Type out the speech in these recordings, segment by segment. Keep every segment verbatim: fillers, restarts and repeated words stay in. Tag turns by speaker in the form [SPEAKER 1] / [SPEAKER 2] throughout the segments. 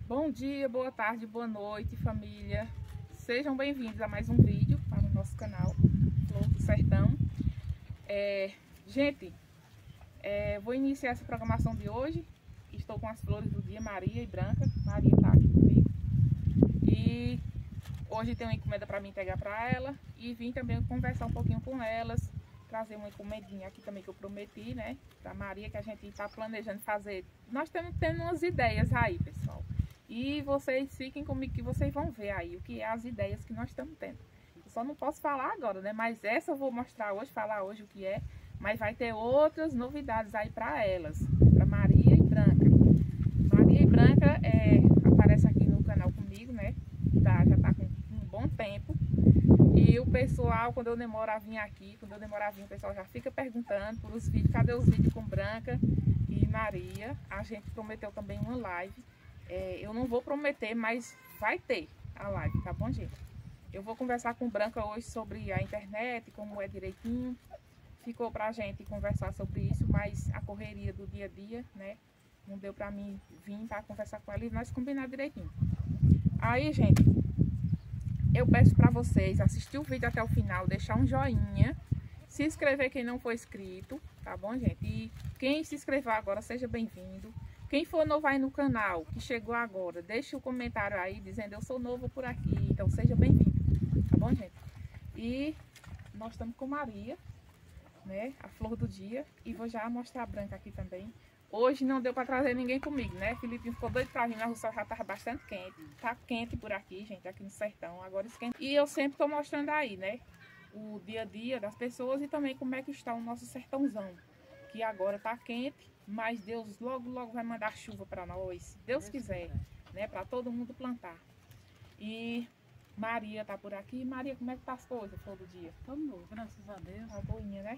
[SPEAKER 1] Bom dia, boa tarde, boa noite, família. Sejam bem-vindos a mais um vídeo para o nosso canal Flor do Sertão. É, gente, é, vou iniciar essa programação de hoje. Estou com as flores do dia, Maria e Branca. Maria está aqui comigo. E hoje tem uma encomenda para mim entregar para ela. E vim também conversar um pouquinho com elas. Trazer uma encomendinha aqui também que eu prometi, né? Para Maria, que a gente está planejando fazer. Nós estamos tendo umas ideias aí, pessoal. E vocês fiquem comigo que vocês vão ver aí o que é as ideias que nós estamos tendo. Eu só não posso falar agora, né? Mas essa eu vou mostrar hoje, falar hoje o que é. Mas vai ter outras novidades aí para elas, para Maria e Branca. Maria e Branca é, aparece aqui no canal comigo, né? Tá, já tá com um bom tempo. E o pessoal, quando eu demoro a vir aqui, quando eu demoro a vir, o pessoal já fica perguntando por os vídeos, cadê os vídeos com Branca e Maria? A gente prometeu também uma live. É, eu não vou prometer, mas vai ter a live, tá bom, gente? Eu vou conversar com Branca hoje sobre a internet, como é direitinho. Ficou pra gente conversar sobre isso, mas a correria do dia a dia, né? Não deu pra mim vir pra conversar com ela e nós combinar direitinho. Aí, gente, eu peço pra vocês assistir o vídeo até o final, deixar um joinha, se inscrever quem não for inscrito, tá bom, gente? E quem se inscrever agora, seja bem-vindo. Quem for novo aí no canal, que chegou agora, deixe o um comentário aí dizendo eu sou novo por aqui, então seja bem-vindo, tá bom, gente? E nós estamos com Maria, né, a flor do dia, e vou já mostrar a Branca aqui também. Hoje não deu para trazer ninguém comigo, né? Felipe ficou doido pra vir, mas o sol já tava bastante quente, tá quente por aqui, gente, aqui no sertão, agora esquenta. E eu sempre tô mostrando aí, né, o dia a dia das pessoas e também como é que está o nosso sertãozão, que agora tá quente. Mas Deus logo, logo vai mandar chuva para nós, se Deus quiser, né? Para todo mundo plantar. E Maria tá por aqui. Maria, como é que tá as coisas todo dia?
[SPEAKER 2] Tudo bom, graças a Deus.
[SPEAKER 1] Tá boinha, né?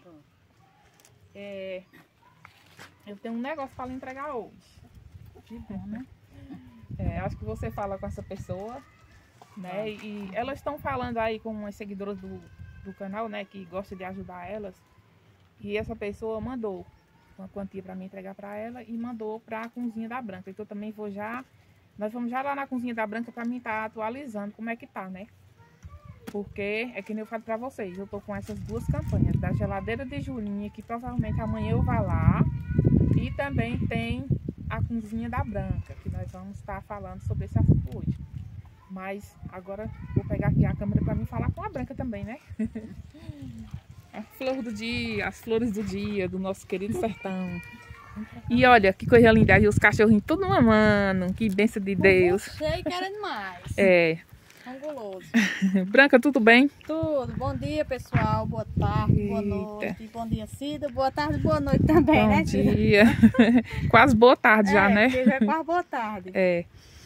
[SPEAKER 1] É, eu tenho um negócio para lhe entregar hoje.
[SPEAKER 2] Que bom, né?
[SPEAKER 1] É, acho que você fala com essa pessoa, né? E elas estão falando aí com umas seguidoras do, do canal, né? Que gosta de ajudar elas. E essa pessoa mandou uma quantia para mim entregar para ela e mandou para a cozinha da Branca. Então eu também vou já, nós vamos já lá na cozinha da Branca para mim estar tá atualizando como é que tá, né? Porque é que nem eu falo para vocês, eu tô com essas duas campanhas, da geladeira de Julinha, que provavelmente amanhã eu vá lá, e também tem a cozinha da Branca, que nós vamos estar tá falando sobre esse assunto hoje. Mas agora vou pegar aqui a câmera para mim falar com a Branca também, né? A flor do dia, as flores do dia do nosso querido sertão. E olha que coisa linda, aí os cachorrinhos tudo mamando, que bênção de Deus.
[SPEAKER 2] Cheio querendo mais.
[SPEAKER 1] É.
[SPEAKER 2] Anguloso.
[SPEAKER 1] Branca, tudo bem?
[SPEAKER 2] Tudo. Bom dia, pessoal. Boa tarde,
[SPEAKER 1] Eita.
[SPEAKER 2] boa noite. Bom dia, Cida. Boa tarde, boa noite também,
[SPEAKER 1] Bom
[SPEAKER 2] né,
[SPEAKER 1] dia.
[SPEAKER 2] Cida?
[SPEAKER 1] Quase boa tarde já,
[SPEAKER 2] é,
[SPEAKER 1] né?
[SPEAKER 2] Já é quase boa tarde.
[SPEAKER 1] É.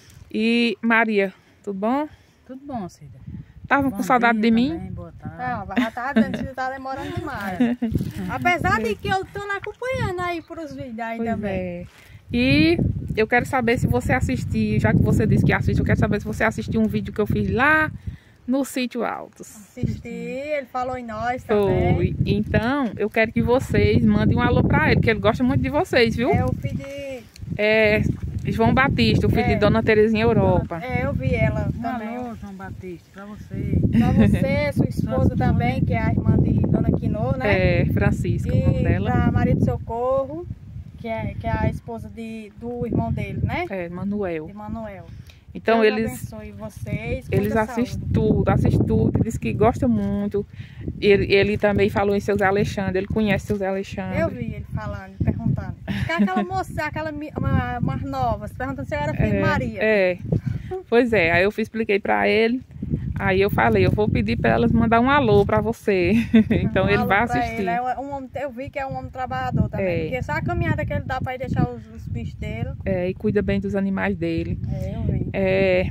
[SPEAKER 1] E Maria, tudo bom?
[SPEAKER 3] Tudo bom, Cida.
[SPEAKER 1] Tava com saudade de mim?
[SPEAKER 3] Também, boa tarde.
[SPEAKER 2] Não, já tá dizendo que tá demorando demais. Apesar de que eu tô lá acompanhando aí pros vídeos aí
[SPEAKER 1] Pois
[SPEAKER 2] também.
[SPEAKER 1] é. E eu quero saber se você assistiu, já que você disse que assiste, eu quero saber se você assistiu um vídeo que eu fiz lá no Sítio Altos.
[SPEAKER 2] Assisti, ele falou em nós também.
[SPEAKER 1] Foi. Então, eu quero que vocês mandem um alô pra ele, que ele gosta muito de vocês, viu?
[SPEAKER 2] É o filho de...
[SPEAKER 1] É João Batista, o filho
[SPEAKER 2] É.
[SPEAKER 1] de Dona Terezinha Europa.
[SPEAKER 2] É, eu vi ela
[SPEAKER 3] Um
[SPEAKER 2] também.
[SPEAKER 3] alô, João Batista, pra você.
[SPEAKER 2] Pra você, sua esposa também, que é a irmã de Dona Quinô, né?
[SPEAKER 1] É, Francisca, o nome
[SPEAKER 2] E
[SPEAKER 1] dela.
[SPEAKER 2] pra Maria do Socorro, que é, que é a esposa de, do irmão dele, né?
[SPEAKER 1] É, Manuel.
[SPEAKER 2] De Manuel.
[SPEAKER 1] Então
[SPEAKER 2] Deus
[SPEAKER 1] eles,
[SPEAKER 2] abençoe vocês. com
[SPEAKER 1] eles
[SPEAKER 2] muita
[SPEAKER 1] assistem
[SPEAKER 2] saúde.
[SPEAKER 1] tudo, assistem tudo, diz que gosta muito. Ele, ele também falou em seu Zé Alexandre, ele conhece seu Zé Alexandre.
[SPEAKER 2] Eu vi ele falando, perguntando. Que é aquela moça, aquela mi- uma, mais nova, perguntando se eu era filha de
[SPEAKER 1] É,
[SPEAKER 2] Maria.
[SPEAKER 1] é, pois é, aí eu fui, expliquei pra ele, aí eu falei, eu vou pedir pra elas mandar um alô pra você, então
[SPEAKER 2] Um
[SPEAKER 1] ele
[SPEAKER 2] alô
[SPEAKER 1] vai
[SPEAKER 2] pra
[SPEAKER 1] assistir.
[SPEAKER 2] ele. É um homem, eu vi que é um homem trabalhador também.
[SPEAKER 1] É.
[SPEAKER 2] Porque só a caminhada que ele dá pra ir deixar os, os bichos dele.
[SPEAKER 1] É, e cuida bem dos animais dele.
[SPEAKER 2] É, eu vi.
[SPEAKER 1] É,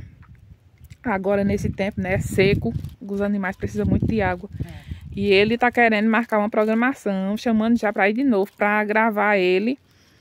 [SPEAKER 1] agora nesse tempo, né, seco, os animais precisam muito de água.
[SPEAKER 3] É.
[SPEAKER 1] E ele tá querendo marcar uma programação, chamando já pra ir de novo, pra gravar ele,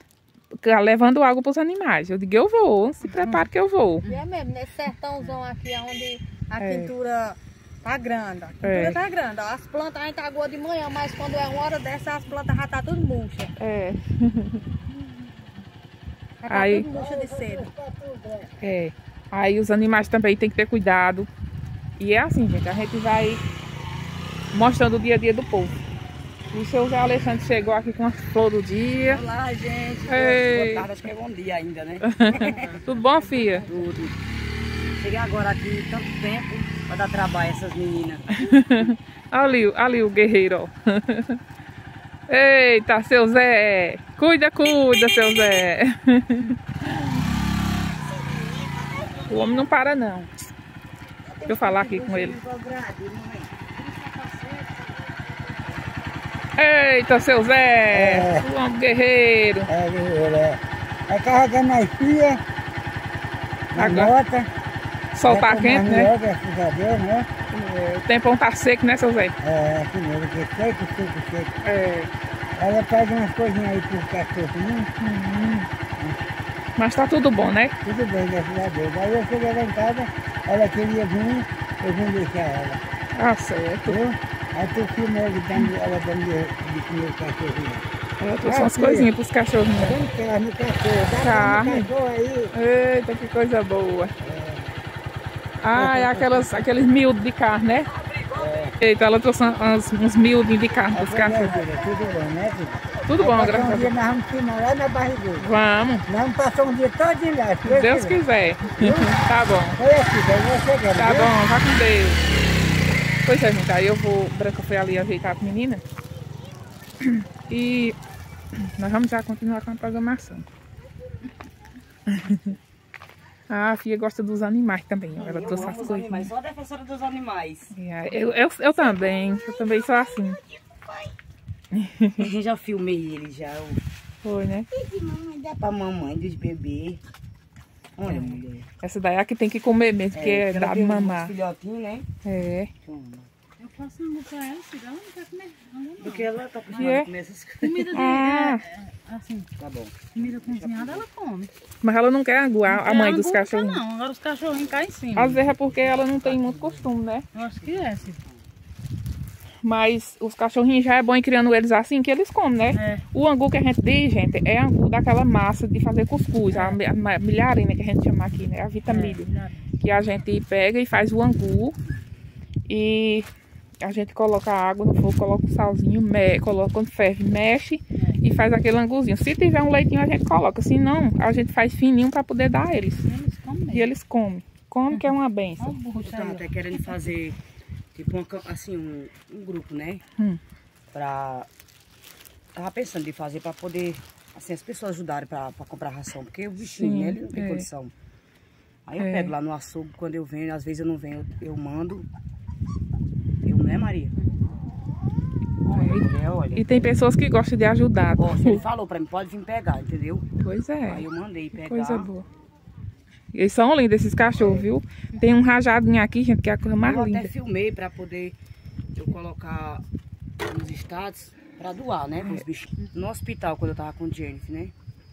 [SPEAKER 1] levando água pros animais. Eu digo, eu vou, se prepare que eu vou.
[SPEAKER 2] E é mesmo, nesse sertãozão aqui, onde a
[SPEAKER 1] É.
[SPEAKER 2] quintura tá grande. A quintura
[SPEAKER 1] É.
[SPEAKER 2] tá grande. As plantas a gente agua de manhã, mas quando é uma hora dessa, as plantas já tá tudo murcha.
[SPEAKER 1] É. Aí,
[SPEAKER 2] tudo bucha de cedo.
[SPEAKER 1] é, aí os animais também tem que ter cuidado. E é assim, gente, a gente vai mostrando o dia a dia do povo. O seu Zé Alexandre chegou aqui com a flor do dia.
[SPEAKER 3] Olá, gente.
[SPEAKER 1] Ei.
[SPEAKER 3] Boa tarde, acho que é bom dia ainda, né?
[SPEAKER 1] Tudo bom, filha?
[SPEAKER 3] Tudo. Cheguei agora aqui, tanto tempo, pra dar trabalho a essas meninas.
[SPEAKER 1] Ali, ali o guerreiro, ó. Eita, seu Zé! Cuida, cuida, seu Zé! O homem não para, não. Deixa eu falar aqui com ele. Eita, seu Zé!
[SPEAKER 4] É.
[SPEAKER 1] O homem guerreiro!
[SPEAKER 4] É, guerreiro, é. Vai carregando as filhas, na
[SPEAKER 1] Agora,
[SPEAKER 4] nota.
[SPEAKER 1] sol tá quente, né?
[SPEAKER 4] Graças a Deus, né?
[SPEAKER 1] É, o tempão tá seco, né, seu Zé?
[SPEAKER 4] É, assim mesmo, que seco, seco, seco.
[SPEAKER 1] É.
[SPEAKER 4] Ela pega umas coisinhas aí pro cachorrinho,
[SPEAKER 1] Hum. Mas tá tudo bom, né?
[SPEAKER 4] tudo bem, graças a Deus. Aí eu cheguei lá em casa, ela queria vir, eu vim deixar ela,
[SPEAKER 1] Tá certo.
[SPEAKER 4] viu? Aí tu filma ele dando, ela dando de, de comer o cachorrinho.
[SPEAKER 1] Eu trouxe umas coisinhas pros cachorrinhos.
[SPEAKER 4] Dando carne, cachorro, dá
[SPEAKER 1] Carne.
[SPEAKER 4] carne, cachorro aí.
[SPEAKER 1] Eita, que coisa boa. Ah, é aquelas, aqueles miúdos de carne, né? Eita, ela trouxe uns, uns miúdinhos de carne pros cachorros.
[SPEAKER 4] Tudo bom, né, filho?
[SPEAKER 1] Tudo bom,
[SPEAKER 4] Aí
[SPEAKER 1] graças
[SPEAKER 4] passou
[SPEAKER 1] a
[SPEAKER 4] um dia
[SPEAKER 1] Deus.
[SPEAKER 4] nós vamos filmar lá na barriguda.
[SPEAKER 1] Vamos,
[SPEAKER 4] Nós vamos passar um dia todinho lá. se
[SPEAKER 1] se Deus quiser. Tá bom.
[SPEAKER 4] Foi aqui, daí você quer,
[SPEAKER 1] Tá
[SPEAKER 4] viu?
[SPEAKER 1] bom, vá com Deus. Pois é, gente, aí eu vou... Branca foi ali ajeitar a menina. E nós vamos já continuar com a programação. Ah, a filha gosta dos animais também, ó. Ela
[SPEAKER 3] Eu
[SPEAKER 1] trouxe
[SPEAKER 3] amo
[SPEAKER 1] as
[SPEAKER 3] os
[SPEAKER 1] coisas.
[SPEAKER 3] animais, sou a defensora dos animais.
[SPEAKER 1] Eu, eu, eu também, eu também sou assim.
[SPEAKER 3] Eu já filmei ele, já. Eu...
[SPEAKER 1] Foi, né?
[SPEAKER 3] Dá pra mamãe dos bebês. Olha, mulher.
[SPEAKER 1] Essa daí é a que tem que comer mesmo, porque é,
[SPEAKER 3] porque ela
[SPEAKER 1] dado
[SPEAKER 3] tem uns
[SPEAKER 1] mamar.
[SPEAKER 3] filhotinhos, né?
[SPEAKER 1] É.
[SPEAKER 3] Toma.
[SPEAKER 2] Eu faço um pra ela, filha, ela não quer comer. Não, não.
[SPEAKER 3] Porque ela tá acostumada
[SPEAKER 1] E é?
[SPEAKER 3] a comer essas coisas.
[SPEAKER 2] Comida de...
[SPEAKER 1] Ah.
[SPEAKER 2] é, assim,
[SPEAKER 3] Tá bom.
[SPEAKER 2] comida cozinhada ela come.
[SPEAKER 1] Mas ela não quer aguar a mãe
[SPEAKER 2] Ela
[SPEAKER 1] dos
[SPEAKER 2] não
[SPEAKER 1] cachorrinhos.
[SPEAKER 2] Não, agora os cachorrinhos caem em cima.
[SPEAKER 1] Às vezes é porque ela não tem muito costume, né?
[SPEAKER 2] Eu acho que é, filho.
[SPEAKER 1] Mas os cachorrinhos já é bom ir criando eles assim que eles comem, né?
[SPEAKER 2] É.
[SPEAKER 1] O angu que a gente diz, gente, é angu daquela massa de fazer cuscuz, a, mi- a ma- milharina que a gente chama aqui, né? A vitamilho.
[SPEAKER 2] É,
[SPEAKER 1] Que a gente pega e faz o angu e a gente coloca a água no fogo, coloca o salzinho, me, coloca quando ferve, mexe e faz aquele anguzinho. Se tiver um leitinho a gente coloca, se não, a gente faz fininho para poder dar a eles.
[SPEAKER 2] eles comem mesmo.
[SPEAKER 1] E eles comem. Come que é uma
[SPEAKER 2] Olha
[SPEAKER 1] benção.
[SPEAKER 2] o burro
[SPEAKER 3] Eu tava
[SPEAKER 2] aí,
[SPEAKER 3] até querendo fazer, tipo, uma cam- assim, um, um grupo, né?
[SPEAKER 1] Hum.
[SPEAKER 3] Pra... Tava pensando em fazer pra poder, assim, as pessoas ajudarem pra, pra comprar ração. Porque o bichinho,
[SPEAKER 1] Sim,
[SPEAKER 3] né, ele não tem
[SPEAKER 1] é.
[SPEAKER 3] condição. Aí eu
[SPEAKER 1] É.
[SPEAKER 3] pego lá no açougue, quando eu venho, às vezes eu não venho, eu, eu mando. Eu, né, Maria? Olha, mulher, olha.
[SPEAKER 1] E tem pessoas que gostam de ajudar.
[SPEAKER 3] Gosto, ele falou pra mim, pode vir pegar, entendeu?
[SPEAKER 1] Pois é.
[SPEAKER 3] Aí eu mandei pegar.
[SPEAKER 1] Coisa boa. Eles são lindos, esses cachorros, viu? Tem um rajadinho aqui, gente, que é a coisa mais
[SPEAKER 3] Eu
[SPEAKER 1] linda.
[SPEAKER 3] até filmei pra poder eu colocar nos status pra doar, né? Pros bichinhos. No hospital, quando eu tava com o Jennifer, né?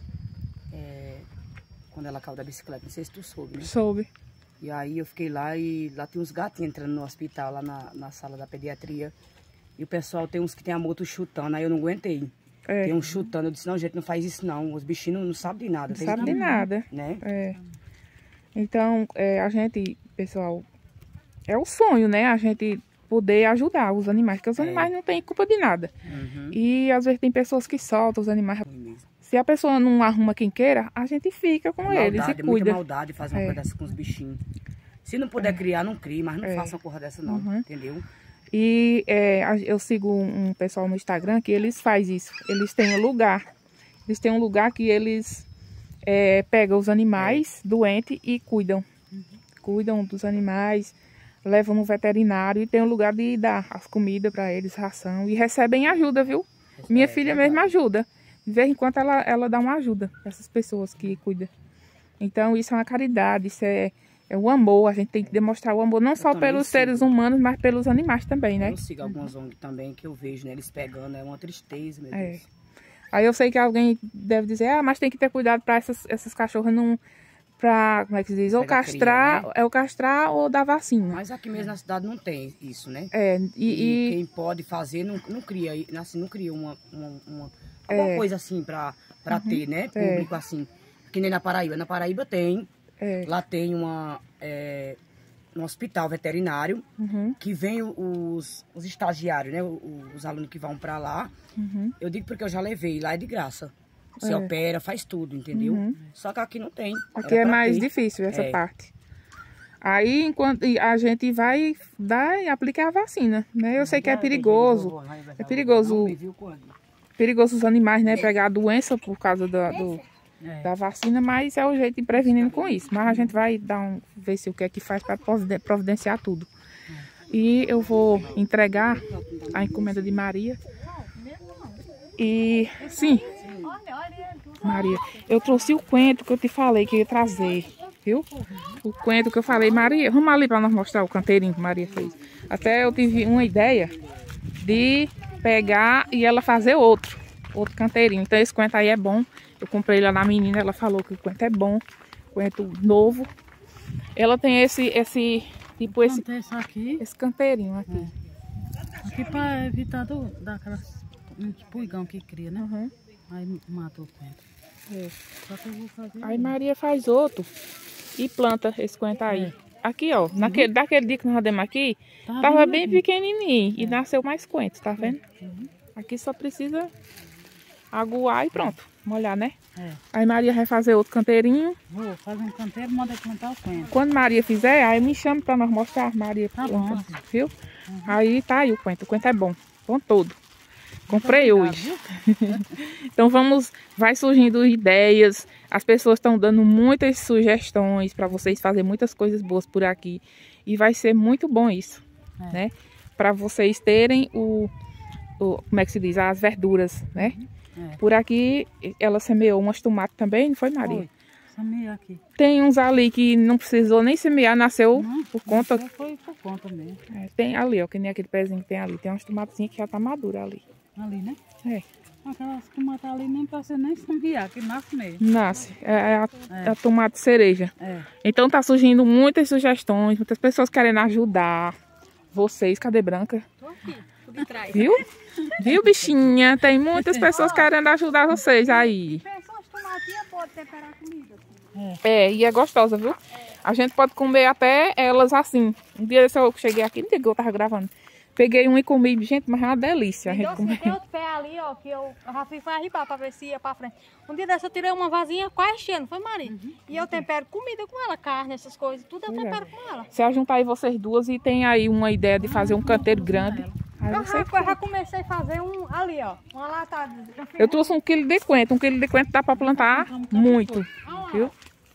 [SPEAKER 3] É, quando ela caiu da bicicleta, não sei se tu soube, né?
[SPEAKER 1] Soube.
[SPEAKER 3] E aí eu fiquei lá e lá tem uns gatinhos entrando no hospital, lá na, na sala da pediatria. E o pessoal tem uns que tem a moto chutando, aí eu não aguentei.
[SPEAKER 1] É.
[SPEAKER 3] Tem uns chutando, eu disse, não, gente, não faz isso não. Os bichinhos não, não sabem de nada.
[SPEAKER 1] Não
[SPEAKER 3] tem
[SPEAKER 1] sabe
[SPEAKER 3] que-
[SPEAKER 1] de nada.
[SPEAKER 3] Né?
[SPEAKER 1] É. Então, é, a gente, pessoal, é o sonho, né? A gente poder ajudar os animais, porque os
[SPEAKER 3] É.
[SPEAKER 1] animais não têm culpa de nada.
[SPEAKER 3] Uhum.
[SPEAKER 1] E às vezes tem pessoas que soltam os animais.
[SPEAKER 3] Foi mesmo.
[SPEAKER 1] Se a pessoa não arruma quem queira, a gente fica com eles e
[SPEAKER 3] Maldade, é muita
[SPEAKER 1] cuida.
[SPEAKER 3] maldade fazer uma
[SPEAKER 1] É.
[SPEAKER 3] coisa dessa com os bichinhos. Se não puder criar, não crie, mas não
[SPEAKER 1] É.
[SPEAKER 3] faça uma coisa dessa não,
[SPEAKER 1] Uhum.
[SPEAKER 3] entendeu?
[SPEAKER 1] E é, a- eu sigo um pessoal no Instagram que eles fazem isso. Eles têm um lugar. Eles têm um lugar que eles é, pegam os animais doentes e cuidam. Cuidam dos animais, levam no veterinário e tem um lugar de dar as comidas para eles, ração. E recebem ajuda, viu? Minha
[SPEAKER 3] É,
[SPEAKER 1] filha
[SPEAKER 3] verdade.
[SPEAKER 1] mesmo ajuda. De vez em quando ela, ela dá uma ajuda para essas pessoas que cuidam. Então isso é uma caridade, isso é, é o amor. A gente tem que demonstrar o amor não só
[SPEAKER 3] também
[SPEAKER 1] pelos
[SPEAKER 3] sigo.
[SPEAKER 1] seres humanos, mas pelos animais também, né?
[SPEAKER 3] Eu sigo algumas O N G também que eu vejo, né? Eles pegando, é uma tristeza, meu
[SPEAKER 1] É.
[SPEAKER 3] Deus.
[SPEAKER 1] Aí eu sei que alguém deve dizer, ah, mas tem que ter cuidado para essas, essas cachorras não... Pra, como é que se diz? Ou
[SPEAKER 3] Pega
[SPEAKER 1] castrar,
[SPEAKER 3] cria, né?
[SPEAKER 1] é o castrar ou dar vacina.
[SPEAKER 3] Mas aqui mesmo na cidade não tem isso, né?
[SPEAKER 1] É,
[SPEAKER 3] E,
[SPEAKER 1] e, e
[SPEAKER 3] quem pode fazer não, não cria, assim, não cria uma, uma, uma alguma
[SPEAKER 1] É.
[SPEAKER 3] coisa assim pra, pra ter, né?
[SPEAKER 1] É.
[SPEAKER 3] Público assim. que nem na Paraíba. Na Paraíba tem,
[SPEAKER 1] É.
[SPEAKER 3] lá tem uma, é, um hospital veterinário,
[SPEAKER 1] Uhum.
[SPEAKER 3] que vem os, os estagiários, né? Os, os alunos que vão pra lá.
[SPEAKER 1] Uhum.
[SPEAKER 3] Eu digo porque eu já levei, lá é de graça. Você
[SPEAKER 1] É.
[SPEAKER 3] opera, faz tudo, entendeu?
[SPEAKER 1] Uhum.
[SPEAKER 3] Só que aqui não tem.
[SPEAKER 1] Aqui
[SPEAKER 3] Era
[SPEAKER 1] é
[SPEAKER 3] pra
[SPEAKER 1] mais
[SPEAKER 3] ter.
[SPEAKER 1] difícil essa
[SPEAKER 3] É.
[SPEAKER 1] parte. Aí, enquanto e a gente vai dar e aplicar a vacina, né? Eu sei que é perigoso. É perigoso, perigoso os animais, né? Pegar a doença por causa da, do,
[SPEAKER 3] É.
[SPEAKER 1] da vacina, mas é o jeito de prevenindo com isso. Mas a gente vai dar um, ver se o que é que faz para providenciar tudo. E eu vou entregar a encomenda de Maria. E sim, Maria, eu trouxe o coentro que eu te falei que ia trazer, viu? O coentro que eu falei, Maria, vamos ali para nós mostrar o canteirinho que Maria fez. Até eu tive uma ideia de pegar e ela fazer outro, outro canteirinho. Então esse coentro aí é bom. Eu comprei lá na menina, ela falou que o coentro é bom, coentro novo. Ela tem esse, esse tipo esse,
[SPEAKER 5] Plantei isso aqui,
[SPEAKER 1] esse canteirinho aqui.
[SPEAKER 5] aqui para evitar do, daquelas um pulgão que cria, né?
[SPEAKER 1] Uhum.
[SPEAKER 5] Aí matou o coentro.
[SPEAKER 1] É.
[SPEAKER 5] Só que eu vou fazer.
[SPEAKER 1] Aí Maria faz outro e planta esse coentro aí. Aqui, ó, naquele, daquele dia que nós demos aqui,
[SPEAKER 5] Tava
[SPEAKER 1] tava
[SPEAKER 5] bem
[SPEAKER 1] bem pequenininho e nasceu mais coentro, tá vendo?
[SPEAKER 5] Uhum.
[SPEAKER 1] Aqui só precisa aguar e pronto, molhar, né?
[SPEAKER 5] É.
[SPEAKER 1] Aí Maria vai fazer outro canteirinho.
[SPEAKER 5] Vou fazer um canteiro, manda plantar o coentro.
[SPEAKER 1] Quando Maria fizer, aí me chama pra nós mostrar. Maria
[SPEAKER 5] Tá
[SPEAKER 1] planta,
[SPEAKER 5] bom.
[SPEAKER 1] viu? Aí tá aí o coentro. O coentro é bom, bom todo. Comprei hoje. Então vamos, vai surgindo ideias. As pessoas estão dando muitas sugestões para vocês fazerem muitas coisas boas por aqui. E vai ser muito bom isso,
[SPEAKER 5] É.
[SPEAKER 1] né? Para vocês terem o, o, como é que se diz? As verduras, né?
[SPEAKER 5] É.
[SPEAKER 1] Por aqui ela semeou umas tomates também, não foi, Maria?
[SPEAKER 5] Foi. Semeei aqui.
[SPEAKER 1] Tem uns ali que não precisou nem semear, nasceu
[SPEAKER 5] Não,
[SPEAKER 1] por conta.
[SPEAKER 5] nasceu Foi por conta mesmo.
[SPEAKER 1] É, tem ali, ó, que nem aquele pezinho que tem ali. Tem umas tomatezinhas que já tá madura ali.
[SPEAKER 5] Ali, né?
[SPEAKER 1] É.
[SPEAKER 5] Aquelas que matam ali nem pra você nem semear, que nasce mesmo.
[SPEAKER 1] Nasce. É a,
[SPEAKER 5] É.
[SPEAKER 1] a tomate cereja.
[SPEAKER 5] É.
[SPEAKER 1] Então tá surgindo muitas sugestões, muitas pessoas querendo ajudar vocês. Cadê Branca?
[SPEAKER 2] Tô aqui, por detrás.
[SPEAKER 1] Viu? Viu, bichinha? Tem muitas pessoas querendo ajudar vocês aí.
[SPEAKER 2] Pessoas tomatinhas podem temperar comida.
[SPEAKER 1] É, e é gostosa, viu? A gente pode comer até elas assim. Um dia desse eu cheguei aqui, não sei que eu tava gravando. Peguei um e comi, gente, mas é uma delícia. A gente
[SPEAKER 2] Então,
[SPEAKER 1] come.
[SPEAKER 2] assim, tem outro pé ali, ó, que eu, a Rafi foi arribar pra ver se ia pra frente. Um dia dessa eu tirei uma vasinha quase cheia, não foi, Maria? E eu tempero comida com ela, carne, essas coisas, tudo eu
[SPEAKER 1] Pois é.
[SPEAKER 2] tempero com ela.
[SPEAKER 1] Se juntar aí vocês duas e tem aí uma ideia de fazer um canteiro grande. Aí
[SPEAKER 2] Eu
[SPEAKER 1] você...
[SPEAKER 2] já, já comecei a fazer um ali, ó, uma latada.
[SPEAKER 1] Eu trouxe um quilo de coentro. Um quilo de coentro dá pra plantar muito, viu?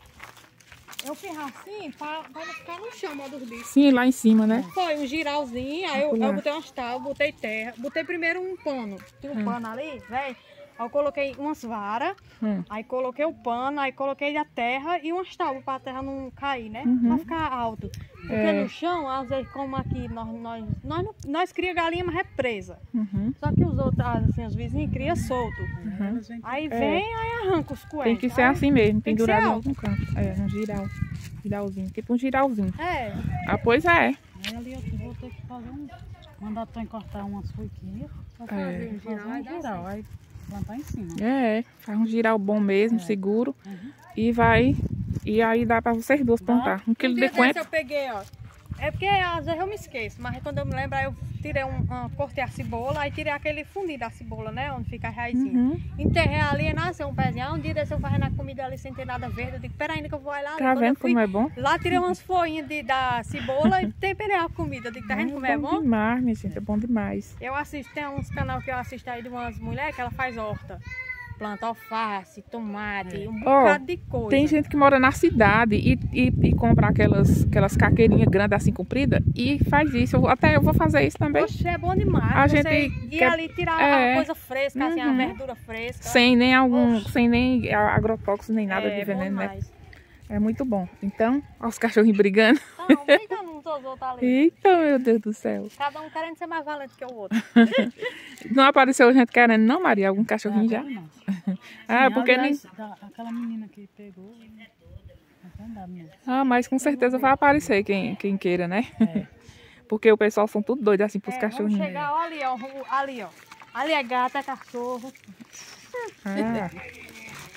[SPEAKER 2] Eu fiz assim pra, pra não ficar no chão, modo bicho.
[SPEAKER 1] Sim, lá em cima, né?
[SPEAKER 2] Foi um giralzinho, aí eu,
[SPEAKER 1] Lá.
[SPEAKER 2] eu botei umas tábuas, botei terra, botei primeiro um pano. Tinha um pano ali, velho. Aí eu coloquei umas varas,
[SPEAKER 1] Hum.
[SPEAKER 2] aí coloquei o pano, aí coloquei a terra e umas tábuas pra terra não cair, né?
[SPEAKER 1] Uhum.
[SPEAKER 2] Pra ficar alto. Porque
[SPEAKER 1] É.
[SPEAKER 2] no chão, às vezes, como aqui, nós, nós, nós, não- nós cria galinha, mas é presa.
[SPEAKER 1] Uhum.
[SPEAKER 2] Só que os outros, assim, os vizinhos criam solto.
[SPEAKER 5] Elas vêm
[SPEAKER 2] Aí
[SPEAKER 1] É.
[SPEAKER 2] vem, aí arranca os coelhos.
[SPEAKER 1] Tem que ser
[SPEAKER 2] Aí-
[SPEAKER 1] assim mesmo,
[SPEAKER 2] tem que
[SPEAKER 1] pendurado
[SPEAKER 2] ser
[SPEAKER 1] em
[SPEAKER 2] alto.
[SPEAKER 1] algum canto. É, um giral. Giralzinho, tipo um giralzinho.
[SPEAKER 2] É.
[SPEAKER 1] Ah, pois é.
[SPEAKER 5] Aí ali eu vou ter que fazer um. Mandar tu cortar umas forquinhas. Pra
[SPEAKER 1] É.
[SPEAKER 5] fazer um giral,
[SPEAKER 2] Vai dar
[SPEAKER 5] giral. Aí plantar em cima.
[SPEAKER 1] É, faz um giral bom mesmo,
[SPEAKER 2] É.
[SPEAKER 1] seguro.
[SPEAKER 5] Uhum.
[SPEAKER 1] E vai. E aí dá pra vocês duas
[SPEAKER 5] Dá.
[SPEAKER 1] plantar. Um quilo
[SPEAKER 2] Um
[SPEAKER 1] de
[SPEAKER 2] dia desse
[SPEAKER 1] coentro.
[SPEAKER 2] eu peguei, ó. É porque às vezes eu me esqueço, mas quando eu me lembro, aí eu tirei um, uma, cortei a cebola, aí tirei aquele fundinho da cebola, né? Onde fica a raizinha.
[SPEAKER 1] Uhum.
[SPEAKER 2] Enterrei ali e nasceu um pezinho. Aí um dia desse eu fazendo a comida ali sem ter nada verde. Eu digo, pera ainda que eu vou lá.
[SPEAKER 1] Tá
[SPEAKER 2] Quando
[SPEAKER 1] vendo
[SPEAKER 2] eu fui,
[SPEAKER 1] como é bom?
[SPEAKER 2] lá tirei umas folhinhas de, da cebola e temperei a comida. Eu digo, tá vendo como é bom?
[SPEAKER 1] demais, minha gente. É bom demais.
[SPEAKER 2] Eu assisto, tem uns canais que eu assisto aí de umas mulheres que ela faz horta. Planta alface, tomate, um
[SPEAKER 1] Ó,
[SPEAKER 2] bocado de coisa.
[SPEAKER 1] Tem gente que mora na cidade e, e, e compra aquelas, aquelas caqueirinhas grandes assim compridas e faz isso. Eu, até eu vou fazer isso também.
[SPEAKER 2] Oxe, é bom demais.
[SPEAKER 1] A
[SPEAKER 2] Você
[SPEAKER 1] gente
[SPEAKER 2] ir
[SPEAKER 1] quer-
[SPEAKER 2] ali tirar
[SPEAKER 1] é.
[SPEAKER 2] a coisa fresca, assim, a
[SPEAKER 1] Uhum.
[SPEAKER 2] verdura fresca.
[SPEAKER 1] Sem nem algum,
[SPEAKER 2] Oxe.
[SPEAKER 1] sem nem agrotóxico, nem nada
[SPEAKER 2] é,
[SPEAKER 1] de veneno,
[SPEAKER 2] bom
[SPEAKER 1] né?
[SPEAKER 2] demais.
[SPEAKER 1] É muito bom. Então, ó, os cachorrinhos brigando.
[SPEAKER 2] Não, briga não, os outros ali.
[SPEAKER 1] Eita, meu Deus do céu.
[SPEAKER 2] Cada um querendo ser mais valente que o outro.
[SPEAKER 1] Não apareceu gente querendo, não, Maria? Algum cachorrinho já?
[SPEAKER 5] Agora não.
[SPEAKER 1] Ah,
[SPEAKER 5] Sim,
[SPEAKER 1] porque nem.
[SPEAKER 5] aliás, da- aquela menina que pegou. Vai andar mesmo.
[SPEAKER 1] Ah, mas com certeza vai aparecer quem, quem queira, né?
[SPEAKER 5] É.
[SPEAKER 1] Porque o pessoal são tudo doido assim pros
[SPEAKER 2] É, vamos
[SPEAKER 1] cachorrinhos.
[SPEAKER 2] chegar ó, ali, ó. o- Ali, ó. Ali é gato, é cachorro.
[SPEAKER 1] Ah,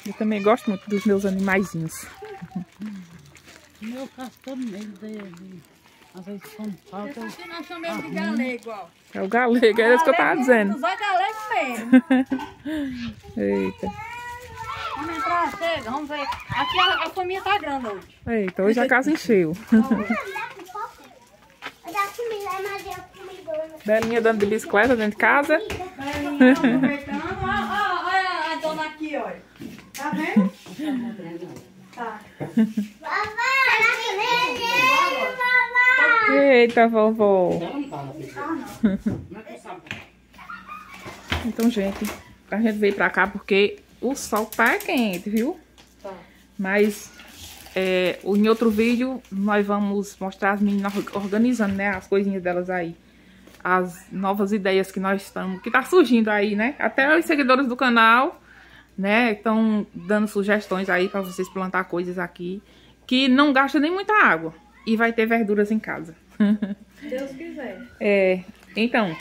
[SPEAKER 1] Eu também gosto muito dos meus animaizinhos.
[SPEAKER 5] O meu castor nele dele. Às vezes quando falta.
[SPEAKER 2] Esse aqui nós chamamos de galego, ó.
[SPEAKER 1] É o galego, é isso que eu tava dizendo.
[SPEAKER 2] Vai galego mesmo.
[SPEAKER 1] Eita.
[SPEAKER 2] Vamos entrar, chega, vamos ver. Aqui a, a família tá grande hoje.
[SPEAKER 1] Eita, hoje a casa encheu. Belinha dando de bicicleta dentro de casa.
[SPEAKER 2] Belinha aproveitando. Olha, olha a dona aqui, olha. Tá vendo? Tá.
[SPEAKER 1] Eita, vovó. Então, gente, a gente veio pra cá porque o sol tá quente, viu?
[SPEAKER 2] Tá.
[SPEAKER 1] Mas é, em outro vídeo nós vamos mostrar as meninas organizando, né, as coisinhas delas aí. As novas ideias que nós estamos, que tá surgindo aí, né? Até os seguidores do canal, né, estão dando sugestões aí pra vocês plantar coisas aqui que não gasta nem muita água e vai ter verduras em casa.
[SPEAKER 2] Deus quiser.
[SPEAKER 1] É, então,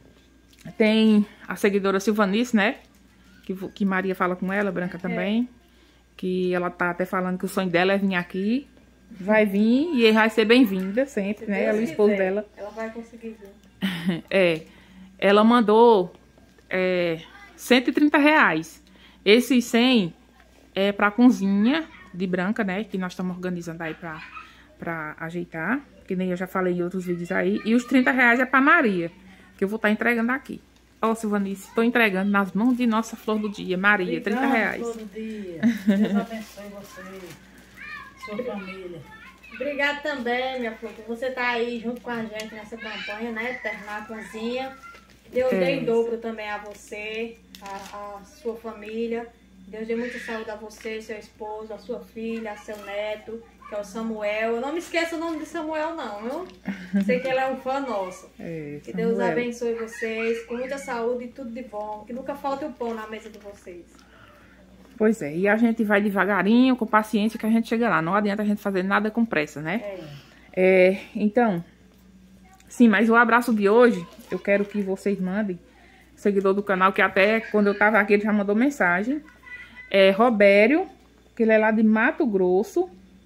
[SPEAKER 1] tem a seguidora Silvanice, né? Que, que Maria fala com ela, Branca também. É. Que ela tá até falando que o sonho dela é vir aqui. Vai vir e vai ser bem-vinda sempre, se né? Ela e o esposo dela.
[SPEAKER 2] Ela vai conseguir vir.
[SPEAKER 1] É. Ela mandou é, cento e trinta reais. Esses cem é pra cozinha de Branca, né? Que nós estamos organizando aí pra, pra ajeitar. Que nem eu já falei em outros vídeos aí. E os trinta reais é pra Maria. Que eu vou estar entregando aqui. Ó, oh, Silvanice, estou entregando nas mãos de nossa flor do dia, Maria, obrigada, trinta reais.
[SPEAKER 5] Flor do dia. Deus abençoe você, sua família.
[SPEAKER 2] Obrigada também, minha flor, por você estar aí junto com a gente nessa campanha, né? Terminar a cozinha. Deus é. dê em dobro também a você, a, a sua família. Deus dê muita saúde a você, seu esposo, a sua filha, a seu neto, que é o Samuel. Eu não me esqueça o nome de Samuel, não, viu? Sei que ele é um fã nosso.
[SPEAKER 1] É,
[SPEAKER 2] que Deus abençoe vocês, com muita saúde e tudo de bom. Que nunca falte o pão na mesa de vocês.
[SPEAKER 1] Pois é, e a gente vai devagarinho, com paciência, que a gente chega lá. Não adianta a gente fazer nada com pressa, né?
[SPEAKER 2] É.
[SPEAKER 1] É, então, sim, mas o abraço de hoje, eu quero que vocês mandem, seguidor do canal, que até quando eu tava aqui ele já mandou mensagem. É Robério, que ele é lá de Mato Grosso,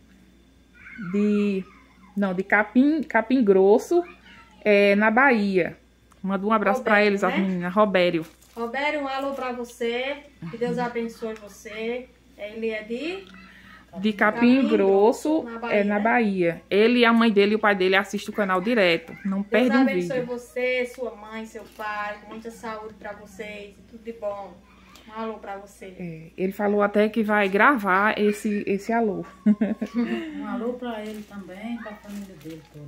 [SPEAKER 1] de, não, de Capim, Capim Grosso, é, na Bahia. Manda um abraço para eles, né? As meninas, Robério.
[SPEAKER 2] Robério, um alô para você, que Deus abençoe você. Ele é de...
[SPEAKER 1] De Capim, Capim Grosso, Grosso na Bahia, é na né? Bahia. Ele, a mãe dele e o pai dele assistem o canal direto. Não Deus perde um vídeo. Deus abençoe
[SPEAKER 2] você, sua mãe, seu pai, com muita saúde para vocês, tudo de bom. Um alô pra você.
[SPEAKER 1] É, ele falou até que vai gravar esse, esse alô.
[SPEAKER 5] Um alô pra ele também, pra família dele toda.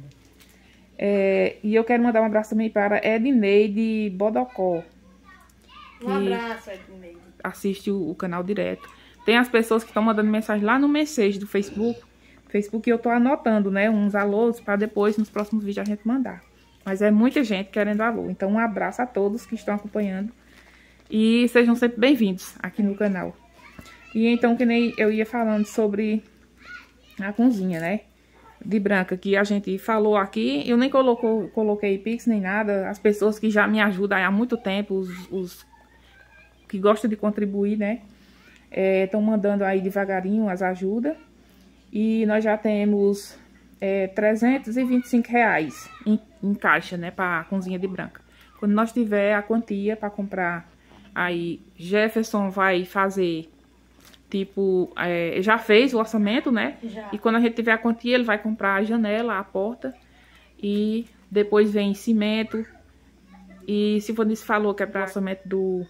[SPEAKER 1] É, e eu quero mandar um abraço também para Edneide Bodocó.
[SPEAKER 2] Um abraço, Edneide.
[SPEAKER 1] Assiste o, o canal direto. Tem as pessoas que estão mandando mensagem lá no message do Facebook. Facebook eu tô anotando, né? Uns alôs para depois, nos próximos vídeos, a gente mandar. Mas é muita gente querendo alô. Então um abraço a todos que estão acompanhando. E sejam sempre bem-vindos aqui no canal. E então, que nem eu ia falando sobre a cozinha, né? De Branca, que a gente falou aqui. Eu nem colocou, coloquei Pix nem nada. As pessoas que já me ajudam há muito tempo, os, os que gostam de contribuir, né? Estão é, mandando aí devagarinho as ajudas. E nós já temos é, trezentos e vinte e cinco reais em, em caixa, né? Para a cozinha de Branca. Quando nós tiver a quantia para comprar... Aí, Jefferson vai fazer, tipo, é, já fez o orçamento, né?
[SPEAKER 2] Já.
[SPEAKER 1] E quando a gente tiver a quantia, ele vai comprar a janela, a porta. E depois vem cimento. E Silvanice falou que é para o orçamento do,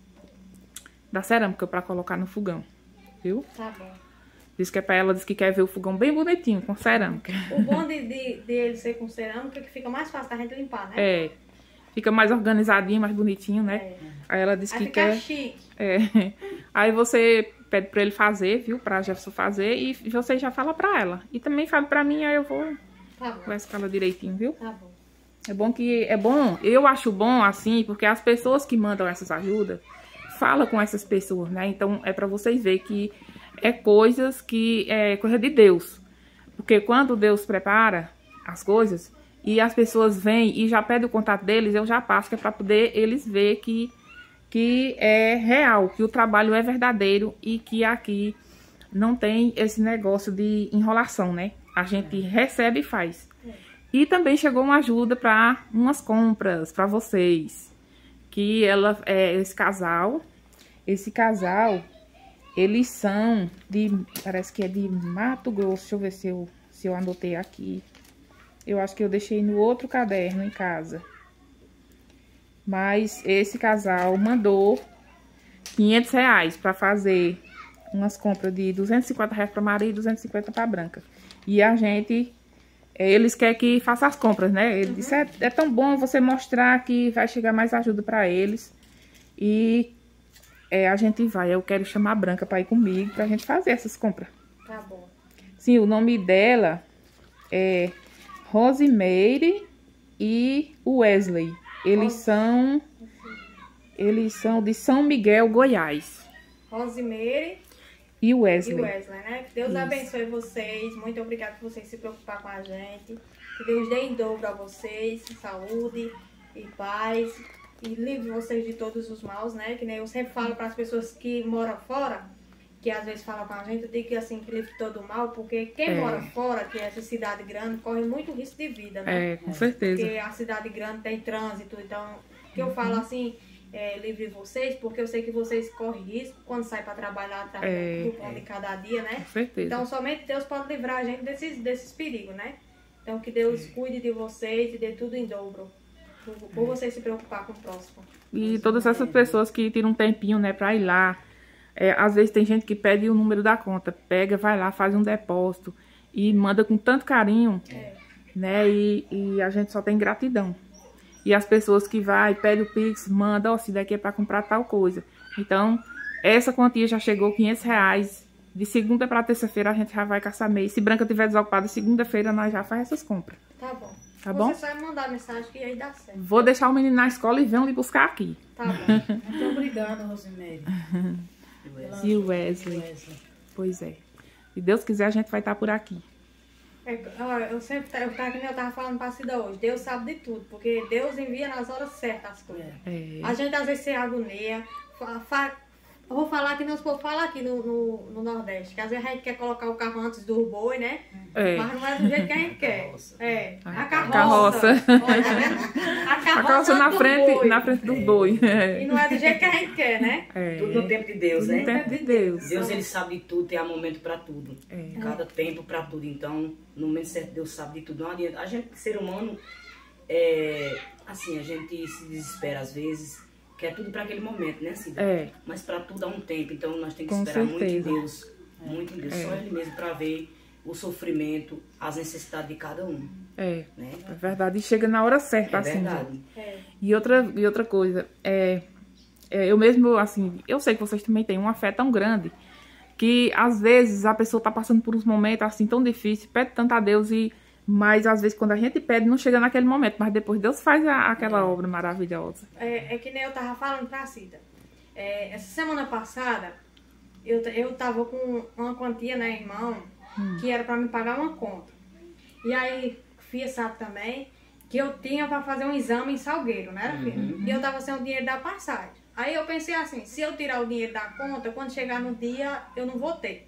[SPEAKER 1] da cerâmica, para colocar no fogão. Viu?
[SPEAKER 2] Tá bom.
[SPEAKER 1] Diz que é para ela, diz que quer ver o fogão bem bonitinho, com cerâmica.
[SPEAKER 2] O bom de, de, de ele ser com cerâmica é que fica mais fácil da gente limpar, né?
[SPEAKER 1] É. Fica mais organizadinho, mais bonitinho, né?
[SPEAKER 2] É.
[SPEAKER 1] Aí ela disse
[SPEAKER 2] Aí
[SPEAKER 1] que quer...
[SPEAKER 2] chique.
[SPEAKER 1] É. Aí você pede pra ele fazer, viu? Pra Jefferson fazer. E você já fala pra ela. E também fala pra mim, aí eu vou...
[SPEAKER 2] Tá bom.
[SPEAKER 1] Vai escalar direitinho, viu?
[SPEAKER 2] Tá bom.
[SPEAKER 1] É bom que... É bom... Eu acho bom, assim, porque as pessoas que mandam essas ajudas, falam com essas pessoas, né? Então, é pra vocês verem que é coisas que... É coisa de Deus. Porque quando Deus prepara as coisas... E as pessoas vêm e já pedem o contato deles, eu já passo, que é pra poder eles ver que que é real, que o trabalho é verdadeiro e que aqui não tem esse negócio de enrolação, né? A gente recebe e faz. E também chegou uma ajuda para umas compras para vocês. Que ela é esse casal. Esse casal, eles são de, parece que é de Mato Grosso. Deixa eu ver se eu, se eu anotei aqui. Eu acho que eu deixei no outro caderno em casa. Mas esse casal mandou quinhentos reais para fazer umas compras de duzentos e cinquenta reais para Maria e duzentos e cinquenta para Branca. E a gente, eles querem que faça as compras, né? Ele uhum. disse, é, é tão bom você mostrar que vai chegar mais ajuda para eles. E é, a gente vai, eu quero chamar a Branca para ir comigo, pra gente fazer essas compras.
[SPEAKER 2] Tá bom.
[SPEAKER 1] Sim, o nome dela é Rosemary e Wesley. Eles são, eles são de São Miguel, Goiás.
[SPEAKER 2] Rosemary
[SPEAKER 1] e Wesley.
[SPEAKER 2] E Wesley, né? Que Deus Isso. abençoe vocês. Muito obrigada por vocês se preocupar com a gente. Que Deus dê em dobro a vocês, saúde e paz. E livre vocês de todos os maus, né? Que nem eu sempre falo para as pessoas que moram fora, que às vezes falam com a gente, eu digo que assim, que livre todo o mal, porque quem é. mora fora, que é essa cidade grande, corre muito risco de vida, né?
[SPEAKER 1] É, com certeza.
[SPEAKER 2] Porque a cidade grande tem trânsito, então, que eu uhum. falo assim, é, livre vocês, porque eu sei que vocês correm risco quando saem para trabalhar atrás é, do pão é. de cada dia, né?
[SPEAKER 1] Com certeza.
[SPEAKER 2] Então, somente Deus pode livrar a gente desses, desses perigos, né? Então, que Deus é. cuide de vocês e dê tudo em dobro. Por, por vocês se preocupar com o próximo.
[SPEAKER 1] E todas essas pessoas que tiram um tempinho, né, pra ir lá. É, às vezes tem gente que pede o número da conta. Pega, vai lá, faz um depósito. E manda com tanto carinho. É. Né? E, e a gente só tem gratidão. E as pessoas que vai, pede o Pix, manda, ó, se daqui é pra comprar tal coisa. Então, essa quantia já chegou quinhentos reais. De segunda pra terça-feira a gente já vai caçar mês. Se Branca tiver desocupada, segunda-feira nós já faz essas compras.
[SPEAKER 2] Tá bom.
[SPEAKER 1] Tá bom?
[SPEAKER 2] Você só vai mandar mensagem que aí dá certo.
[SPEAKER 1] Vou deixar o menino na escola e vem lhe buscar aqui.
[SPEAKER 2] Tá bom.
[SPEAKER 5] Muito obrigada, Rosemary.
[SPEAKER 1] E o Wesley. Wesley. Pois é. Se Deus quiser, a gente vai estar por aqui.
[SPEAKER 2] É, eu sempre, eu, eu, eu tava falando pra Cida hoje, Deus sabe de tudo, porque Deus envia nas horas certas as coisas. É. A gente às vezes se agonia, fa, fa, eu vou falar que nós podemos falar aqui no, no, no Nordeste, que às vezes a gente quer colocar o carro antes do boi, né? É. Mas não é do jeito que a gente quer. É. A carroça.
[SPEAKER 1] carroça.
[SPEAKER 2] Olha, tá vendo? A carroça,
[SPEAKER 1] a carroça na, frente, na frente dos bois.
[SPEAKER 2] É. E não é do jeito que a gente quer, né?
[SPEAKER 3] É. Tudo no tempo de Deus, né?
[SPEAKER 1] No tempo de Deus.
[SPEAKER 3] Deus, ele sabe de tudo, tem um momento pra tudo. É. Cada tempo pra tudo. Então, no momento certo, Deus sabe de tudo. Não adianta. A gente, ser humano, é, assim, a gente se desespera às vezes. Que é tudo para aquele momento, né, Cida? É. Mas para tudo há um tempo, então nós temos que Com esperar certeza. muito em Deus. É. Muito em Deus. É. Só Ele mesmo para ver o sofrimento, as necessidades de cada um.
[SPEAKER 1] É, né? É verdade. E chega na hora certa,
[SPEAKER 3] é
[SPEAKER 1] assim.
[SPEAKER 3] Verdade.
[SPEAKER 1] É. E, outra, e outra coisa, é, é, eu mesmo, assim, eu sei que vocês também têm uma fé tão grande que às vezes a pessoa tá passando por uns momentos assim tão difíceis, pede tanto a Deus e... Mas, às vezes, quando a gente pede, não chega naquele momento. Mas depois Deus faz a, aquela é. obra maravilhosa.
[SPEAKER 2] É, é que nem eu tava falando pra Cida. É, essa semana passada, eu, eu tava com uma quantia, né, irmão, hum. que era pra me pagar uma conta. E aí, Fia sabe também, que eu tinha pra fazer um exame em Salgueiro, né, filha? Uhum. E eu tava sem o dinheiro da passagem. Aí eu pensei assim, se eu tirar o dinheiro da conta, quando chegar no dia, eu não vou ter.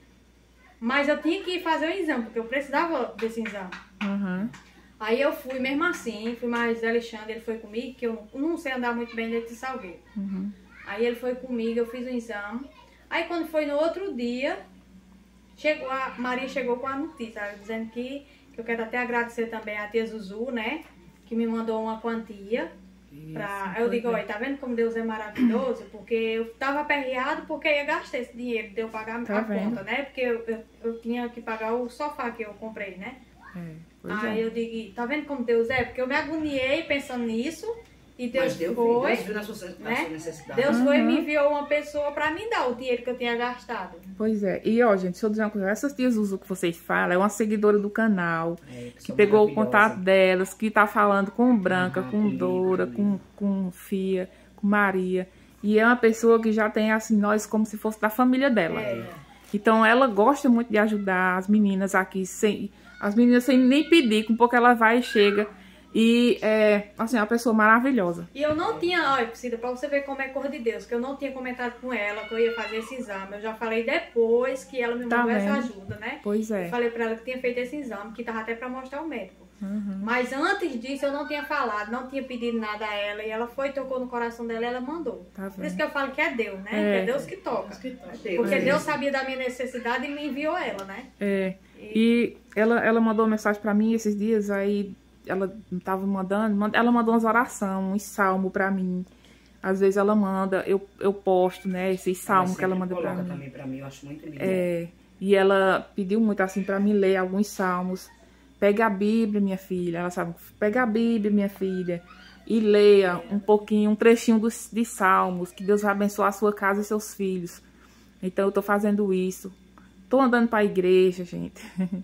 [SPEAKER 2] Mas eu tinha que ir fazer o exame, porque eu precisava desse exame. Uhum. Aí eu fui mesmo assim, fui mais Alexandre, ele foi comigo, que eu não sei andar muito bem dentro de Salgueiro. Uhum. Aí ele foi comigo, eu fiz o exame. Aí quando foi no outro dia, chegou a Maria chegou com a notícia, dizendo que, que eu quero até agradecer também a tia Zuzu, né? Que me mandou uma quantia. Pra... Eu digo, olha, tá vendo como Deus é maravilhoso? Porque eu tava aperreado porque eu ia gastar esse dinheiro de eu pagar tá a vendo? conta, né? Porque eu, eu, eu tinha que pagar o sofá que eu comprei, né? É, Aí é. eu digo, tá vendo como Deus é? Porque eu me agoniei pensando nisso. E Deus,
[SPEAKER 3] Mas Deus
[SPEAKER 2] foi,
[SPEAKER 3] Deus viu na sua, na
[SPEAKER 2] né?
[SPEAKER 3] sua necessidade.
[SPEAKER 2] Deus
[SPEAKER 1] uhum.
[SPEAKER 2] foi e me enviou uma pessoa pra me dar o dinheiro que eu tinha gastado.
[SPEAKER 1] Pois é. E ó, gente, deixa eu dizer uma coisa. Essas tias Zuzu que vocês falam, é uma seguidora do canal, é, que, que pegou o contato delas, que tá falando com Branca, uhum, com Dora, com, com Fia, com Maria. E é uma pessoa que já tem, assim, nós como se fosse da família dela. É. Então ela gosta muito de ajudar as meninas aqui, sem, as meninas sem nem pedir, com pouco ela vai e chega. E é, assim, é uma pessoa maravilhosa.
[SPEAKER 2] E eu não tinha, olha, Cida, pra você ver como é cor de Deus, que eu não tinha comentado com ela que eu ia fazer esse exame. Eu já falei depois que ela me
[SPEAKER 1] Tá
[SPEAKER 2] mandou essa
[SPEAKER 1] vendo?
[SPEAKER 2] ajuda, né?
[SPEAKER 1] Pois é.
[SPEAKER 2] Eu falei pra ela que tinha feito esse exame, que tava até pra mostrar ao médico.
[SPEAKER 1] Uhum.
[SPEAKER 2] Mas antes disso eu não tinha falado, não tinha pedido nada a ela. E ela foi, tocou no coração dela e ela mandou.
[SPEAKER 1] Tá
[SPEAKER 2] Por isso
[SPEAKER 1] vendo?
[SPEAKER 2] que eu falo que é Deus, né?
[SPEAKER 1] É.
[SPEAKER 2] Que é Deus que toca. Porque
[SPEAKER 1] É.
[SPEAKER 2] Deus sabia da minha necessidade e me enviou ela, né?
[SPEAKER 1] É. E ela, ela mandou uma mensagem pra mim esses dias, aí ela tava mandando, mand- ela mandou umas orações, uns salmos pra mim. Às vezes ela manda, eu, eu posto, né, esses salmos que ela manda pra
[SPEAKER 3] coloca
[SPEAKER 1] mim.
[SPEAKER 3] também pra mim, eu acho muito lindo.
[SPEAKER 1] É, e ela pediu muito assim pra mim ler alguns salmos. Pega a Bíblia, minha filha. Ela sabe, pega a Bíblia, minha filha, e leia um pouquinho, um trechinho dos, de salmos, que Deus vai abençoar a sua casa e seus filhos. Então eu tô fazendo isso. Tô andando pra igreja, gente.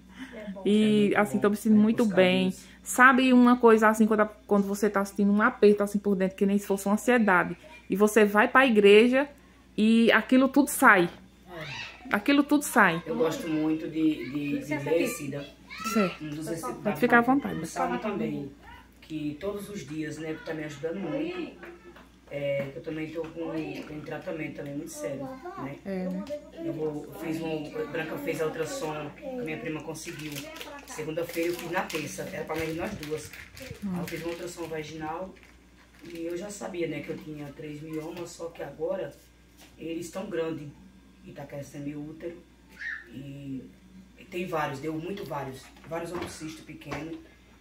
[SPEAKER 1] E assim, tô me sentindo muito bem. Sabe uma coisa assim, quando, quando você tá sentindo um aperto assim por dentro, que nem se fosse uma ansiedade. E você vai pra igreja e aquilo tudo sai. Aquilo tudo sai.
[SPEAKER 3] Eu gosto muito de, de, de ler, Cida.
[SPEAKER 1] Certo.
[SPEAKER 3] Um dos versículos
[SPEAKER 1] Pode ficar à vontade.
[SPEAKER 3] do Salmo também, que todos os dias, né, que tá me ajudando muito. É, que eu também tô com, com um tratamento também muito sério, né?
[SPEAKER 1] É, né?
[SPEAKER 3] Eu, vou, eu fiz um, a Branca fez a ultrassom, a minha prima conseguiu. Segunda-feira eu fiz na terça, era pra medir nós duas. Aí eu fiz uma ultrassom vaginal e eu já sabia, né, que eu tinha três miomas, só que agora eles estão grandes e tá crescendo meu útero. E, e tem vários, deu muito vários, vários homocistos pequenos.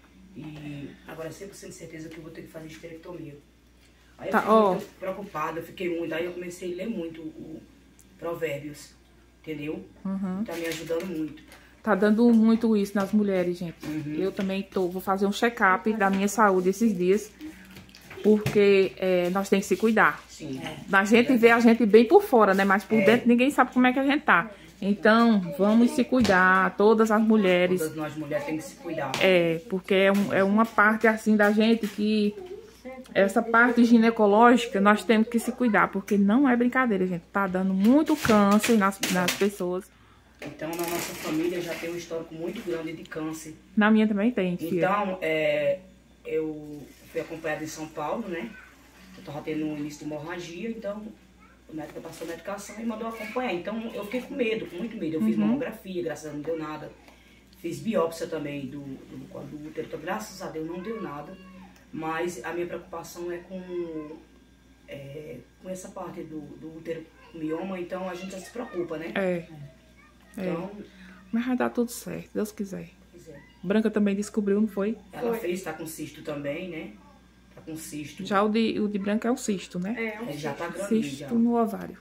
[SPEAKER 3] E agora cem por cento de certeza que eu vou ter que fazer esterectomia. Aí eu
[SPEAKER 1] Tá,
[SPEAKER 3] fiquei
[SPEAKER 1] ó.
[SPEAKER 3] muito preocupada, eu fiquei muito, aí eu comecei a ler muito o Provérbios, entendeu?
[SPEAKER 1] Uhum.
[SPEAKER 3] Tá me ajudando muito.
[SPEAKER 1] Tá dando muito isso nas mulheres, gente.
[SPEAKER 3] Uhum.
[SPEAKER 1] Eu também tô, vou fazer um check-up da minha saúde esses dias, porque é, nós temos que se cuidar.
[SPEAKER 3] Sim.
[SPEAKER 1] A gente vê a gente bem por fora, né? Mas por dentro ninguém sabe como é que a gente tá. Então, vamos se cuidar, todas as mulheres.
[SPEAKER 3] Todas nós mulheres temos que se cuidar.
[SPEAKER 1] É, porque é, um, é uma parte assim da gente que... Essa parte ginecológica nós temos que se cuidar, porque não é brincadeira, gente. Tá dando muito câncer nas, nas pessoas.
[SPEAKER 3] Então, na nossa família já tem um histórico muito grande de câncer.
[SPEAKER 1] Na minha também tem, filha.
[SPEAKER 3] Então, é, eu fui acompanhada em São Paulo, né? Eu tava tendo um início de hemorragia, então o médico passou a medicação e mandou acompanhar. Então, eu fiquei com medo, com muito medo. Eu fiz
[SPEAKER 1] Uhum.
[SPEAKER 3] mamografia, graças a Deus não deu nada. Fiz biópsia também do, do, do útero, então, graças a Deus não deu nada. Mas a minha preocupação é com, é, com essa parte do, do útero com mioma, então a gente já se preocupa, né?
[SPEAKER 1] É,
[SPEAKER 3] Então,
[SPEAKER 1] mas vai dar tudo certo, Deus quiser.
[SPEAKER 3] pois é.
[SPEAKER 1] Branca também descobriu, não foi?
[SPEAKER 3] Ela fez, tá com cisto também, né? Tá com cisto.
[SPEAKER 1] Já o de, o de Branca é um cisto, né?
[SPEAKER 2] É, um
[SPEAKER 3] É, já tá grande já.
[SPEAKER 1] Cisto no ovário.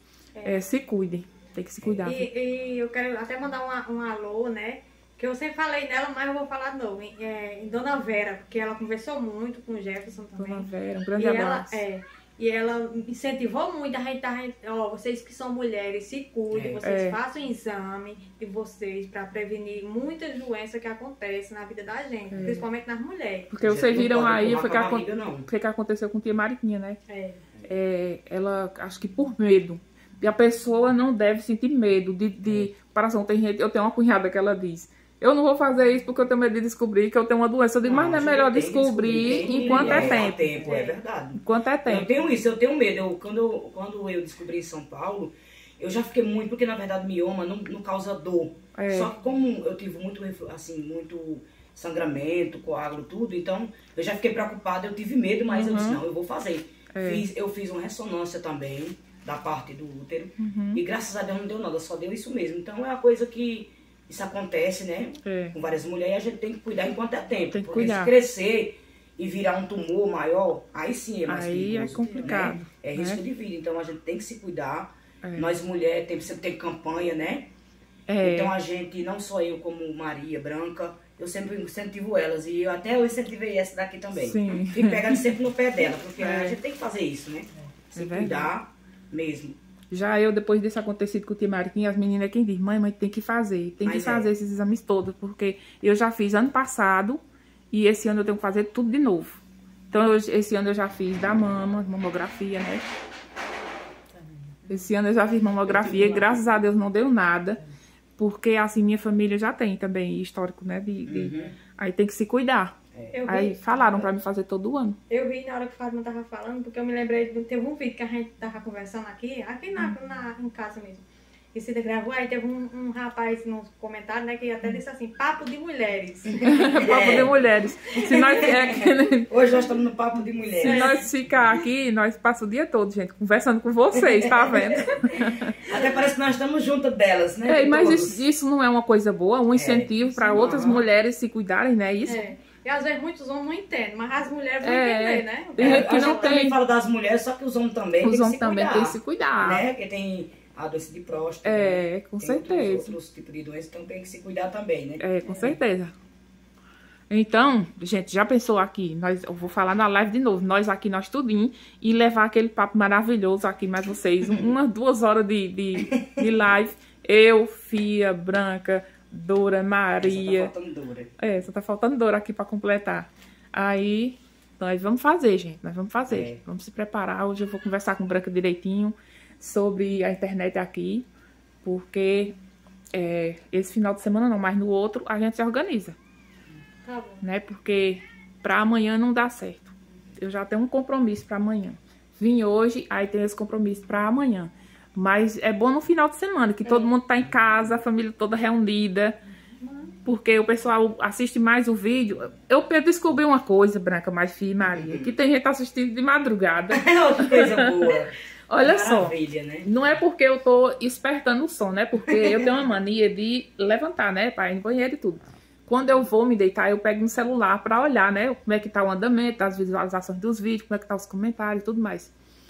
[SPEAKER 1] É, se cuidem, tem que se cuidar. viu?
[SPEAKER 2] E, e eu quero até mandar uma, um alô, né? Que eu sempre falei nela, mas eu vou falar de novo. Em, é, em Dona Vera, porque ela conversou muito com o Jefferson também.
[SPEAKER 1] Dona Vera, um grande
[SPEAKER 2] e ela,
[SPEAKER 1] abraço.
[SPEAKER 2] é, e ela incentivou muito a gente, a gente, ó, vocês que são mulheres, se cuidem,
[SPEAKER 3] É.
[SPEAKER 2] vocês
[SPEAKER 1] É.
[SPEAKER 2] façam exame de vocês para prevenir muitas doenças que acontecem na vida da gente, principalmente nas mulheres.
[SPEAKER 1] Porque vocês
[SPEAKER 3] Não
[SPEAKER 1] viram
[SPEAKER 3] pode
[SPEAKER 1] aí
[SPEAKER 3] empurrar
[SPEAKER 1] foi
[SPEAKER 3] com a
[SPEAKER 1] que, acon-
[SPEAKER 3] barriga, não.
[SPEAKER 1] foi que aconteceu com tia Mariquinha, né?
[SPEAKER 2] É.
[SPEAKER 1] É, ela, acho que por medo. E a pessoa não deve sentir medo de, de comparação. Tem gente, eu tenho uma cunhada que ela diz, eu não vou fazer isso porque eu tenho medo de descobrir que eu tenho uma doença. Eu digo, mas não é
[SPEAKER 3] a gente
[SPEAKER 1] melhor
[SPEAKER 3] tem que
[SPEAKER 1] descobrir
[SPEAKER 3] tem que-
[SPEAKER 1] enquanto é,
[SPEAKER 3] é,
[SPEAKER 1] tempo.
[SPEAKER 3] tempo. É verdade.
[SPEAKER 1] Enquanto é
[SPEAKER 3] Eu
[SPEAKER 1] tempo.
[SPEAKER 3] tenho isso, eu tenho medo. Eu, quando, eu, quando eu descobri em São Paulo, eu já fiquei muito, porque na verdade mioma não, não causa dor.
[SPEAKER 1] É.
[SPEAKER 3] Só que como eu tive muito, assim, muito sangramento, coágulo, tudo, então eu já fiquei preocupada, eu tive medo, mas eu disse, não, eu vou fazer.
[SPEAKER 1] É.
[SPEAKER 3] Fiz, eu fiz uma ressonância também, da parte do útero,
[SPEAKER 1] Uhum.
[SPEAKER 3] e graças a Deus não deu nada, só deu isso mesmo. Então é uma coisa que isso acontece, né?
[SPEAKER 1] É.
[SPEAKER 3] Com várias mulheres, e a gente tem que cuidar enquanto é tempo.
[SPEAKER 1] Tem que
[SPEAKER 3] porque
[SPEAKER 1] cuidar.
[SPEAKER 3] se crescer e virar um tumor maior, aí sim é mais
[SPEAKER 1] Aí é
[SPEAKER 3] perigoso,
[SPEAKER 1] complicado,
[SPEAKER 3] né? É risco
[SPEAKER 1] né?
[SPEAKER 3] de vida, então a gente tem que se cuidar.
[SPEAKER 1] É.
[SPEAKER 3] Nós mulheres tem, sempre tem campanha, né?
[SPEAKER 1] É.
[SPEAKER 3] Então a gente, não só eu como Maria Branca, eu sempre incentivo elas. E eu, até eu incentivei essa daqui também.
[SPEAKER 1] Sim.
[SPEAKER 3] E pegando sempre no pé dela, porque
[SPEAKER 1] É.
[SPEAKER 3] a gente tem que fazer isso, né? Se
[SPEAKER 1] É verdade.
[SPEAKER 3] cuidar mesmo.
[SPEAKER 1] Já eu, depois desse acontecido com o tia Mariquinha, as meninas quem diz, mãe, mãe, tem que fazer, tem que
[SPEAKER 3] Mas é.
[SPEAKER 1] fazer esses exames todos, porque eu já fiz ano passado e esse ano eu tenho que fazer tudo de novo. Então, eu- esse ano eu já fiz da mama, mamografia, né? Esse ano eu já fiz mamografia e graças a Deus não deu nada, porque assim, minha família já tem também histórico, né? De, de-
[SPEAKER 3] Uhum.
[SPEAKER 1] Aí tem que se cuidar.
[SPEAKER 2] Eu
[SPEAKER 1] Aí
[SPEAKER 2] vi,
[SPEAKER 1] falaram pra mim fazer todo ano.
[SPEAKER 2] eu vi na hora que o Fátima tava falando, porque eu me lembrei, de, teve um vídeo que a gente tava conversando aqui, aqui na, na, em casa mesmo. E Cida gravou, aí teve um, um rapaz nos comentários, né, que até disse assim, papo de mulheres.
[SPEAKER 1] Papo de mulheres. Se nós, é, que-
[SPEAKER 3] Hoje nós estamos no papo de mulheres.
[SPEAKER 1] se nós ficar aqui, nós passamos o dia todo, gente, conversando com vocês, tá vendo?
[SPEAKER 3] Até parece que nós estamos juntas delas, né?
[SPEAKER 1] É, mas
[SPEAKER 3] Todos.
[SPEAKER 1] isso, isso não é uma coisa boa, um incentivo
[SPEAKER 3] isso
[SPEAKER 1] para
[SPEAKER 3] não.
[SPEAKER 1] outras mulheres se cuidarem, né? Isso.
[SPEAKER 2] É. E às vezes muitos homens não entendem, mas as mulheres vão
[SPEAKER 1] É.
[SPEAKER 2] entender, né?
[SPEAKER 1] Tem gente que
[SPEAKER 3] a
[SPEAKER 1] não
[SPEAKER 3] gente também
[SPEAKER 1] tem.
[SPEAKER 3] fala das mulheres, só que os homens também
[SPEAKER 1] Os
[SPEAKER 3] têm que
[SPEAKER 1] homens
[SPEAKER 3] se
[SPEAKER 1] também
[SPEAKER 3] cuidar,
[SPEAKER 1] têm que se cuidar.
[SPEAKER 3] né? Porque tem a doença de próstata.
[SPEAKER 1] É,
[SPEAKER 3] né?
[SPEAKER 1] com
[SPEAKER 3] tem
[SPEAKER 1] certeza.
[SPEAKER 3] Outros, outros tipos de doenças, então tem que se cuidar também, né?
[SPEAKER 1] É, com certeza. Então, gente, já pensou aqui? Nós, eu vou falar na live de novo. Nós aqui, nós tudinho, e levar aquele papo maravilhoso aqui mais vocês. um- Umas duas horas de, de, de live. Eu, Fia, Branca, Dora, Maria.
[SPEAKER 3] Só tá faltando Dora.
[SPEAKER 1] É, só tá faltando Dora aqui pra completar. Aí, nós vamos fazer, gente. Nós vamos fazer.
[SPEAKER 3] É.
[SPEAKER 1] Vamos se preparar. Hoje eu vou conversar com Branca direitinho sobre a internet aqui. Porque é, esse final de semana não, mas no outro a gente se organiza.
[SPEAKER 2] Tá bom.
[SPEAKER 1] Né? Porque pra amanhã não dá certo. Eu já tenho um compromisso pra amanhã. Vim hoje, aí tenho esse compromisso pra amanhã. Mas é bom no final de semana, que todo mundo tá em casa, a família toda reunida. Porque o pessoal assiste mais o vídeo. Eu descobri uma coisa, Branca, mais Fia e Maria, que tem gente assistindo de madrugada.
[SPEAKER 3] É outra coisa boa.
[SPEAKER 1] Olha só.
[SPEAKER 3] Maravilha, né?
[SPEAKER 1] Não é porque eu tô espertando o som, né? Porque eu tenho uma mania de levantar, né? Pra ir no banheiro e tudo. Quando eu vou me deitar, eu pego no celular pra olhar, né? Como é que tá o andamento, as visualizações dos vídeos, como é que tá os comentários e tudo mais.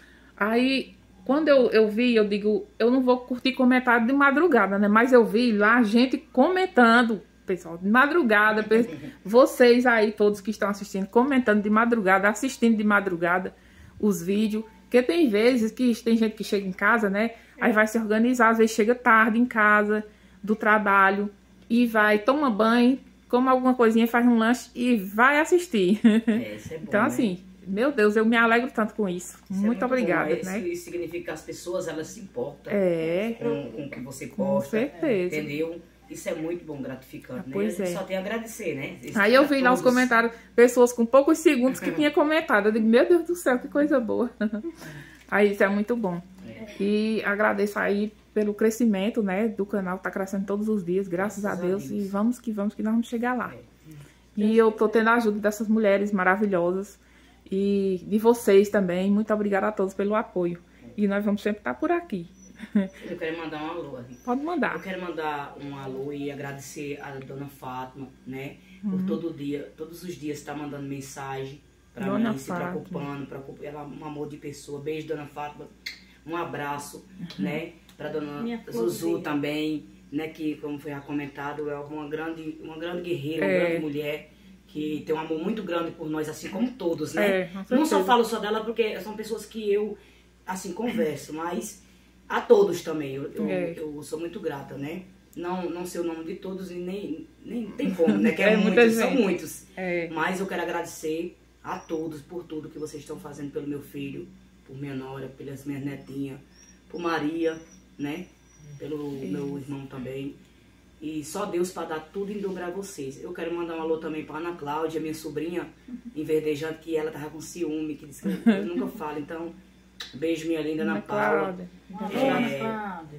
[SPEAKER 1] Aí, quando eu, eu vi, eu digo, eu não vou curtir comentário de madrugada, né? Mas eu vi lá gente comentando, pessoal, de madrugada. pe- Vocês aí, todos que estão assistindo, comentando de madrugada, assistindo de madrugada os vídeos. Porque tem vezes que tem gente que chega em casa, né? Aí vai se organizar, às vezes chega tarde em casa, do trabalho, e vai, toma banho, come alguma coisinha, faz um lanche e vai assistir.
[SPEAKER 3] É, isso é bom,
[SPEAKER 1] Então,
[SPEAKER 3] né?
[SPEAKER 1] assim, meu Deus, eu me alegro tanto com isso.
[SPEAKER 3] Isso é
[SPEAKER 1] muito obrigada,
[SPEAKER 3] bom,
[SPEAKER 1] né?
[SPEAKER 3] Isso, isso significa que as pessoas, elas se importam
[SPEAKER 1] É,
[SPEAKER 3] com, com o que você
[SPEAKER 1] com
[SPEAKER 3] posta.
[SPEAKER 1] certeza.
[SPEAKER 3] Entendeu? Isso é muito bom, gratificante, né?
[SPEAKER 1] Pois
[SPEAKER 3] A gente
[SPEAKER 1] é.
[SPEAKER 3] só tem a agradecer, né? Isso
[SPEAKER 1] Aí eu
[SPEAKER 3] pra
[SPEAKER 1] vi lá os
[SPEAKER 3] todos.
[SPEAKER 1] comentários, pessoas com poucos segundos que tinha comentado. Eu digo, meu Deus do céu, que coisa boa. Aí isso é muito bom. E agradeço aí pelo crescimento, né, do canal, tá crescendo todos os dias, graças,
[SPEAKER 3] Graças
[SPEAKER 1] a
[SPEAKER 3] a
[SPEAKER 1] Deus.
[SPEAKER 3] Deus.
[SPEAKER 1] E vamos que vamos, que nós vamos chegar lá. E eu tô tendo a ajuda dessas mulheres maravilhosas e de vocês também. Muito obrigada a todos pelo apoio. E nós vamos sempre estar por aqui.
[SPEAKER 3] Eu quero mandar um alô. Assim.
[SPEAKER 1] Pode
[SPEAKER 3] Eu
[SPEAKER 1] mandar.
[SPEAKER 3] quero mandar um alô e agradecer a dona Fátima, né? Por
[SPEAKER 1] Uhum.
[SPEAKER 3] todo dia, todos os dias está mandando mensagem pra
[SPEAKER 1] Dona
[SPEAKER 3] mim, se
[SPEAKER 1] Fátima.
[SPEAKER 3] preocupando, preocup... ela é um amor de pessoa. Beijo, dona Fátima. Um abraço,
[SPEAKER 1] Uhum.
[SPEAKER 3] né? Pra dona
[SPEAKER 2] Minha
[SPEAKER 3] Zuzu
[SPEAKER 2] florzinha.
[SPEAKER 3] também, né? Que, como foi já comentado, é uma grande, uma grande guerreira, uma
[SPEAKER 1] É.
[SPEAKER 3] grande mulher. Que tem um amor muito grande por nós, assim como todos, né?
[SPEAKER 1] É, com
[SPEAKER 3] Não só
[SPEAKER 1] certeza.
[SPEAKER 3] falo só dela porque são pessoas que eu, assim, converso, mas a todos também. Eu, eu,
[SPEAKER 1] É.
[SPEAKER 3] eu sou muito grata, né? Não, não sei o nome de todos e nem, nem tem como, né? Que é,
[SPEAKER 1] É muita
[SPEAKER 3] muitos, são
[SPEAKER 1] gente.
[SPEAKER 3] muitos.
[SPEAKER 1] É,
[SPEAKER 3] Mas eu quero agradecer a todos por tudo que vocês estão fazendo pelo meu filho, por minha nora, pelas minhas netinhas, por Maria, né? Pelo meu irmão também. E só Deus para dar tudo em dobro a vocês. Eu quero mandar um alô também para Ana Cláudia, minha sobrinha, inverdejante, que ela tava com ciúme, que disse que eu nunca falo. Então, beijo, minha linda Ana
[SPEAKER 1] Ana
[SPEAKER 3] Paula.
[SPEAKER 1] Cláudia.
[SPEAKER 3] É,
[SPEAKER 5] Cláudia.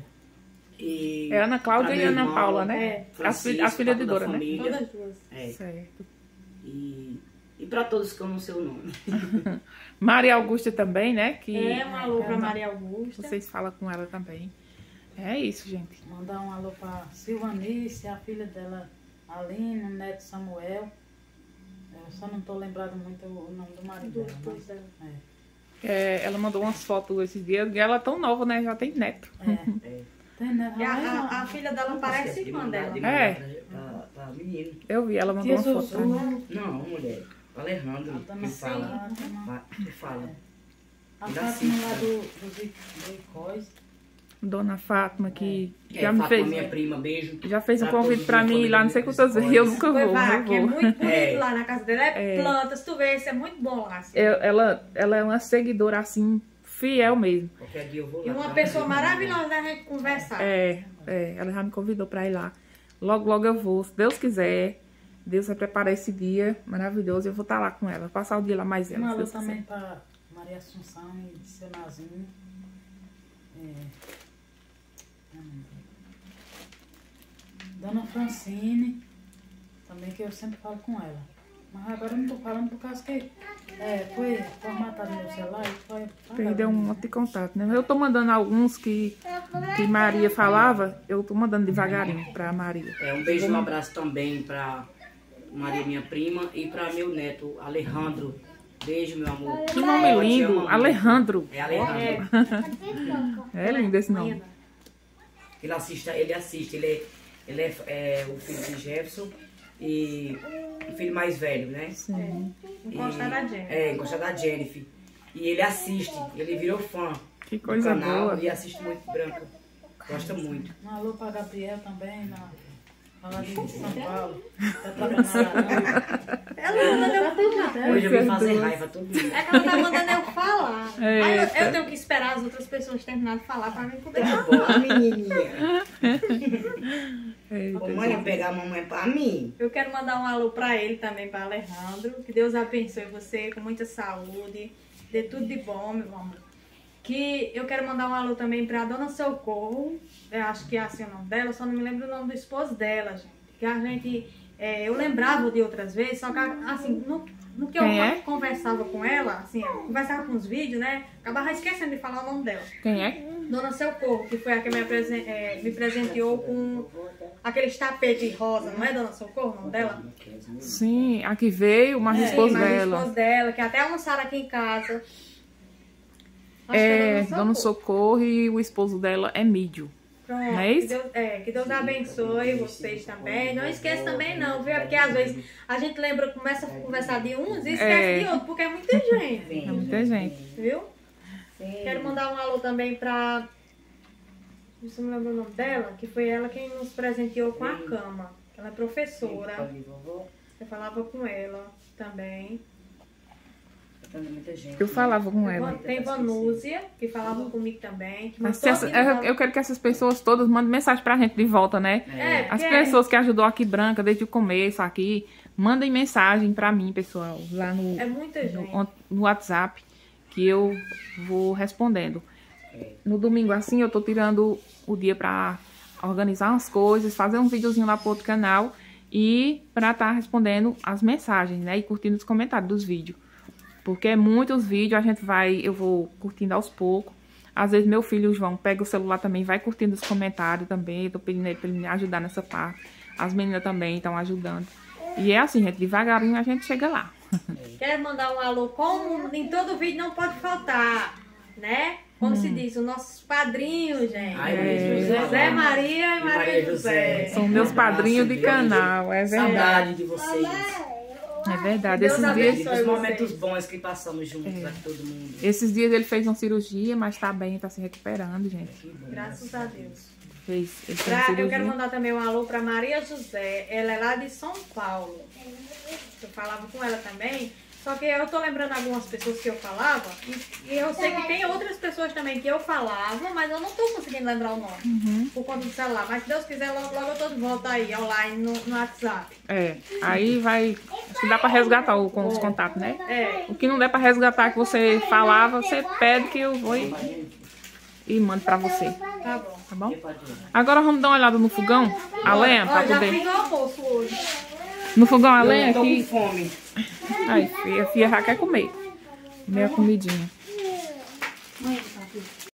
[SPEAKER 3] e
[SPEAKER 1] É Ana Cláudia
[SPEAKER 3] pra
[SPEAKER 1] e
[SPEAKER 3] meu
[SPEAKER 1] Ana
[SPEAKER 3] irmão,
[SPEAKER 1] Paula, né?
[SPEAKER 2] É.
[SPEAKER 1] A filha, a filha de
[SPEAKER 3] Francisco,
[SPEAKER 1] Dora,
[SPEAKER 3] da
[SPEAKER 1] né?
[SPEAKER 3] família.
[SPEAKER 2] Todas duas.
[SPEAKER 3] É.
[SPEAKER 1] Certo.
[SPEAKER 3] E, e para todos que eu não sei o nome.
[SPEAKER 1] Maria Augusta também, né? Que
[SPEAKER 2] É, um alô pra Maria Augusta.
[SPEAKER 1] vocês falam com ela também. É isso, gente.
[SPEAKER 5] Mandar um alô pra Silvanice, a filha dela, Aline, o neto Samuel. Eu só não tô lembrando muito o nome do marido
[SPEAKER 2] Dos
[SPEAKER 5] dela.
[SPEAKER 2] dois
[SPEAKER 5] Mas,
[SPEAKER 2] dela.
[SPEAKER 5] é.
[SPEAKER 1] É, ela mandou umas fotos esses dias e ela é tão nova, né? Já tem neto.
[SPEAKER 5] É.
[SPEAKER 3] É.
[SPEAKER 5] Tem, né?
[SPEAKER 2] E a, a, a filha dela parece
[SPEAKER 3] de
[SPEAKER 2] irmã
[SPEAKER 3] mandar-
[SPEAKER 2] dela.
[SPEAKER 3] de
[SPEAKER 1] É.
[SPEAKER 3] mandar pra, pra, pra menino.
[SPEAKER 1] Eu vi, ela mandou
[SPEAKER 5] Tia
[SPEAKER 1] uma foto
[SPEAKER 5] Zuzu,
[SPEAKER 1] pra mim.
[SPEAKER 3] Não, mulher. Alejandro,
[SPEAKER 5] a
[SPEAKER 3] que
[SPEAKER 5] dona
[SPEAKER 3] fala.
[SPEAKER 5] Fátima,
[SPEAKER 3] Fa- Que fala.
[SPEAKER 5] a
[SPEAKER 3] Ainda
[SPEAKER 5] Fátima
[SPEAKER 3] assim,
[SPEAKER 5] lá
[SPEAKER 3] cara.
[SPEAKER 5] do, do, do Icóis.
[SPEAKER 1] Dona Fátima, que
[SPEAKER 3] É,
[SPEAKER 1] já me
[SPEAKER 3] Fátima,
[SPEAKER 1] fez.
[SPEAKER 3] minha prima, beijo.
[SPEAKER 1] Já fez um
[SPEAKER 3] Pra
[SPEAKER 1] convite
[SPEAKER 3] todos
[SPEAKER 1] pra
[SPEAKER 3] os
[SPEAKER 1] mim ir lá, não sei
[SPEAKER 3] famílias
[SPEAKER 1] quantas vezes. Eu
[SPEAKER 3] Icóis.
[SPEAKER 1] nunca
[SPEAKER 2] Foi
[SPEAKER 1] vou,
[SPEAKER 2] vá,
[SPEAKER 1] não
[SPEAKER 2] que é
[SPEAKER 1] vou.
[SPEAKER 2] muito bonito
[SPEAKER 3] É.
[SPEAKER 2] lá na casa dela. É,
[SPEAKER 1] É.
[SPEAKER 2] plantas, tu vê, isso é muito bom lá. Assim.
[SPEAKER 1] Eu- ela, ela é uma seguidora assim, fiel mesmo.
[SPEAKER 3] Qualquer dia eu vou lá.
[SPEAKER 2] E uma
[SPEAKER 3] tá?
[SPEAKER 2] pessoa maravilhosa da gente conversar.
[SPEAKER 1] É, é, ela já me convidou pra ir lá. Logo, logo eu vou, se Deus quiser. Deus vai preparar esse dia maravilhoso. Eu vou estar lá com ela, vou passar o dia lá mais ela.
[SPEAKER 5] Um
[SPEAKER 1] se
[SPEAKER 5] alô
[SPEAKER 1] Deus
[SPEAKER 5] também
[SPEAKER 1] quiser.
[SPEAKER 5] para Maria Assunção e seu Nazinho. É... Dona Francine, também que eu sempre falo com ela. Mas agora eu não tô falando por causa que é, foi formatado no meu celular e foi...
[SPEAKER 1] Perdeu um monte de contato, né? Eu tô mandando alguns que, que Maria falava, eu tô mandando devagarinho pra Maria.
[SPEAKER 3] É, um beijo e um abraço também pra Maria, minha prima, e pra meu neto, Alejandro. Beijo, meu amor.
[SPEAKER 1] Que nome
[SPEAKER 3] Eu te
[SPEAKER 1] lindo,
[SPEAKER 3] amo,
[SPEAKER 1] Alejandro.
[SPEAKER 3] É Alejandro.
[SPEAKER 1] É lindo esse nome.
[SPEAKER 3] Ele assiste, ele assiste, ele é, ele é, é o filho de Jefferson e o filho mais velho, né?
[SPEAKER 1] Sim.
[SPEAKER 2] Encostar da Jennifer.
[SPEAKER 3] É, encostar da Jennifer. E ele assiste, ele virou fã
[SPEAKER 1] Que
[SPEAKER 3] do
[SPEAKER 1] coisa
[SPEAKER 3] canal
[SPEAKER 1] boa.
[SPEAKER 3] e assiste muito Branca. Gosta muito.
[SPEAKER 5] Um alô para Gabriel também, na, lá de São Paulo. Tá trabalhando na
[SPEAKER 2] Ela não deu tudo.
[SPEAKER 3] Hoje eu vim fazer raiva todo mundo.
[SPEAKER 2] É que ela tá mandando eu falar. Aí eu,
[SPEAKER 1] Eita.
[SPEAKER 2] eu tenho que esperar as outras pessoas terminarem de falar pra mim poder
[SPEAKER 3] Tá
[SPEAKER 2] falar.
[SPEAKER 3] bom, a menininha.
[SPEAKER 1] Eita.
[SPEAKER 3] Mamãe vai pegar a mamãe pra mim.
[SPEAKER 2] Eu quero mandar um alô pra ele também, pra Alejandro. Que Deus abençoe você com muita saúde. Dê tudo de bom, meu amor. Que eu quero mandar um alô também pra Dona Socorro. Eu acho que é assim o nome dela, só não me lembro o nome do esposo dela, gente. Que a gente... é, eu lembrava de outras vezes, só que assim, no, no que eu
[SPEAKER 1] Quem é?
[SPEAKER 2] conversava com ela, assim, eu conversava com os vídeos, né? Acabava esquecendo de falar o nome dela.
[SPEAKER 1] Quem é?
[SPEAKER 2] Dona Socorro, que foi a que me, apresen- é, me presenteou com aqueles tapetes rosa, não é Dona Socorro o nome dela?
[SPEAKER 1] Sim, aqui veio, mas o
[SPEAKER 2] Sim,
[SPEAKER 1] esposo
[SPEAKER 2] mas o
[SPEAKER 1] dela.
[SPEAKER 2] esposo dela, que até almoçaram aqui em casa. Acho
[SPEAKER 1] É,
[SPEAKER 2] que
[SPEAKER 1] Dona Socorro e o esposo dela é Mídio.
[SPEAKER 2] Pronto,
[SPEAKER 1] Não é isso?
[SPEAKER 2] Que Deus, é, que Deus abençoe vocês também. Não esqueça também não, viu? É porque às vezes a gente lembra, começa a conversar de uns e esquece
[SPEAKER 1] É.
[SPEAKER 2] de outro, porque é muita gente,
[SPEAKER 1] É muita gente.
[SPEAKER 2] viu? Quero mandar um alô também pra... Não sei se me lembro o nome dela, que foi ela quem nos presenteou com a cama. Ela é professora. Eu falava com ela também.
[SPEAKER 3] Muita gente.
[SPEAKER 1] Eu falava com ela.
[SPEAKER 2] Tem Vanúzia, que falava comigo também. Que
[SPEAKER 1] Mas
[SPEAKER 2] mandou
[SPEAKER 1] se essa-
[SPEAKER 2] aqui no
[SPEAKER 1] eu, eu quero que essas pessoas todas mandem mensagem pra gente de volta, né?
[SPEAKER 2] É,
[SPEAKER 1] As
[SPEAKER 2] porque-
[SPEAKER 1] pessoas que ajudou aqui Branca desde o começo aqui, mandem mensagem pra mim, pessoal, lá no,
[SPEAKER 2] É muita gente.
[SPEAKER 1] no, no WhatsApp, que eu vou respondendo. No domingo assim, eu tô tirando o dia pra organizar umas coisas, fazer um videozinho lá pro outro canal e pra estar respondendo as mensagens, né? E curtindo os comentários dos vídeos. Porque é muitos vídeos, a gente vai, eu vou curtindo aos poucos. Às vezes meu filho, o João, pega o celular também, vai curtindo os comentários também. Eu tô pedindo ele pra ele me ajudar nessa parte. As meninas também estão ajudando. E é assim, gente, devagarinho a gente chega lá.
[SPEAKER 2] Quero mandar um alô, como em todo vídeo não pode faltar, né? Como se diz, os nossos padrinhos, gente.
[SPEAKER 3] Ai, mesmo,
[SPEAKER 2] José Maria e Maria José.
[SPEAKER 1] São meus padrinhos de canal, é verdade.
[SPEAKER 3] Saudade de vocês.
[SPEAKER 1] É verdade.
[SPEAKER 2] Deus
[SPEAKER 1] Esses
[SPEAKER 2] abençoe.
[SPEAKER 1] dias,
[SPEAKER 3] Dos
[SPEAKER 2] vocês.
[SPEAKER 3] momentos bons que passamos juntos aqui, todo mundo.
[SPEAKER 1] esses dias ele fez uma cirurgia, mas tá bem, tá se recuperando, gente.
[SPEAKER 2] Graças a Deus.
[SPEAKER 1] Fez, ele fez
[SPEAKER 2] Pra-
[SPEAKER 1] uma
[SPEAKER 2] eu quero
[SPEAKER 1] cirurgia.
[SPEAKER 2] mandar também um alô pra Maria José. Ela é lá de São Paulo. Eu falava com ela também. Só que eu tô lembrando algumas pessoas que eu falava. E, e eu sei que tem outras pessoas também que eu falava, mas eu não tô conseguindo lembrar o nome.
[SPEAKER 1] Uhum.
[SPEAKER 2] Por conta do celular. Mas se Deus quiser, logo, logo eu tô de volta aí, online, no, no WhatsApp.
[SPEAKER 1] É, aí vai. Acho que dá pra resgatar o, com os contatos, né?
[SPEAKER 2] É.
[SPEAKER 1] O que não der pra resgatar que você falava, você pede que eu vou e, e mando pra você.
[SPEAKER 2] Tá bom.
[SPEAKER 1] Tá bom? Agora vamos dar uma olhada no fogão, a lenha, pra
[SPEAKER 2] Ó, já
[SPEAKER 1] poder.
[SPEAKER 2] fiz o almoço hoje.
[SPEAKER 1] No fogão a
[SPEAKER 3] Eu
[SPEAKER 1] lenha
[SPEAKER 3] tô com
[SPEAKER 1] aqui.
[SPEAKER 3] fome.
[SPEAKER 1] Aí, filha, a filha já quer comer. Meia comidinha.
[SPEAKER 2] Mãe,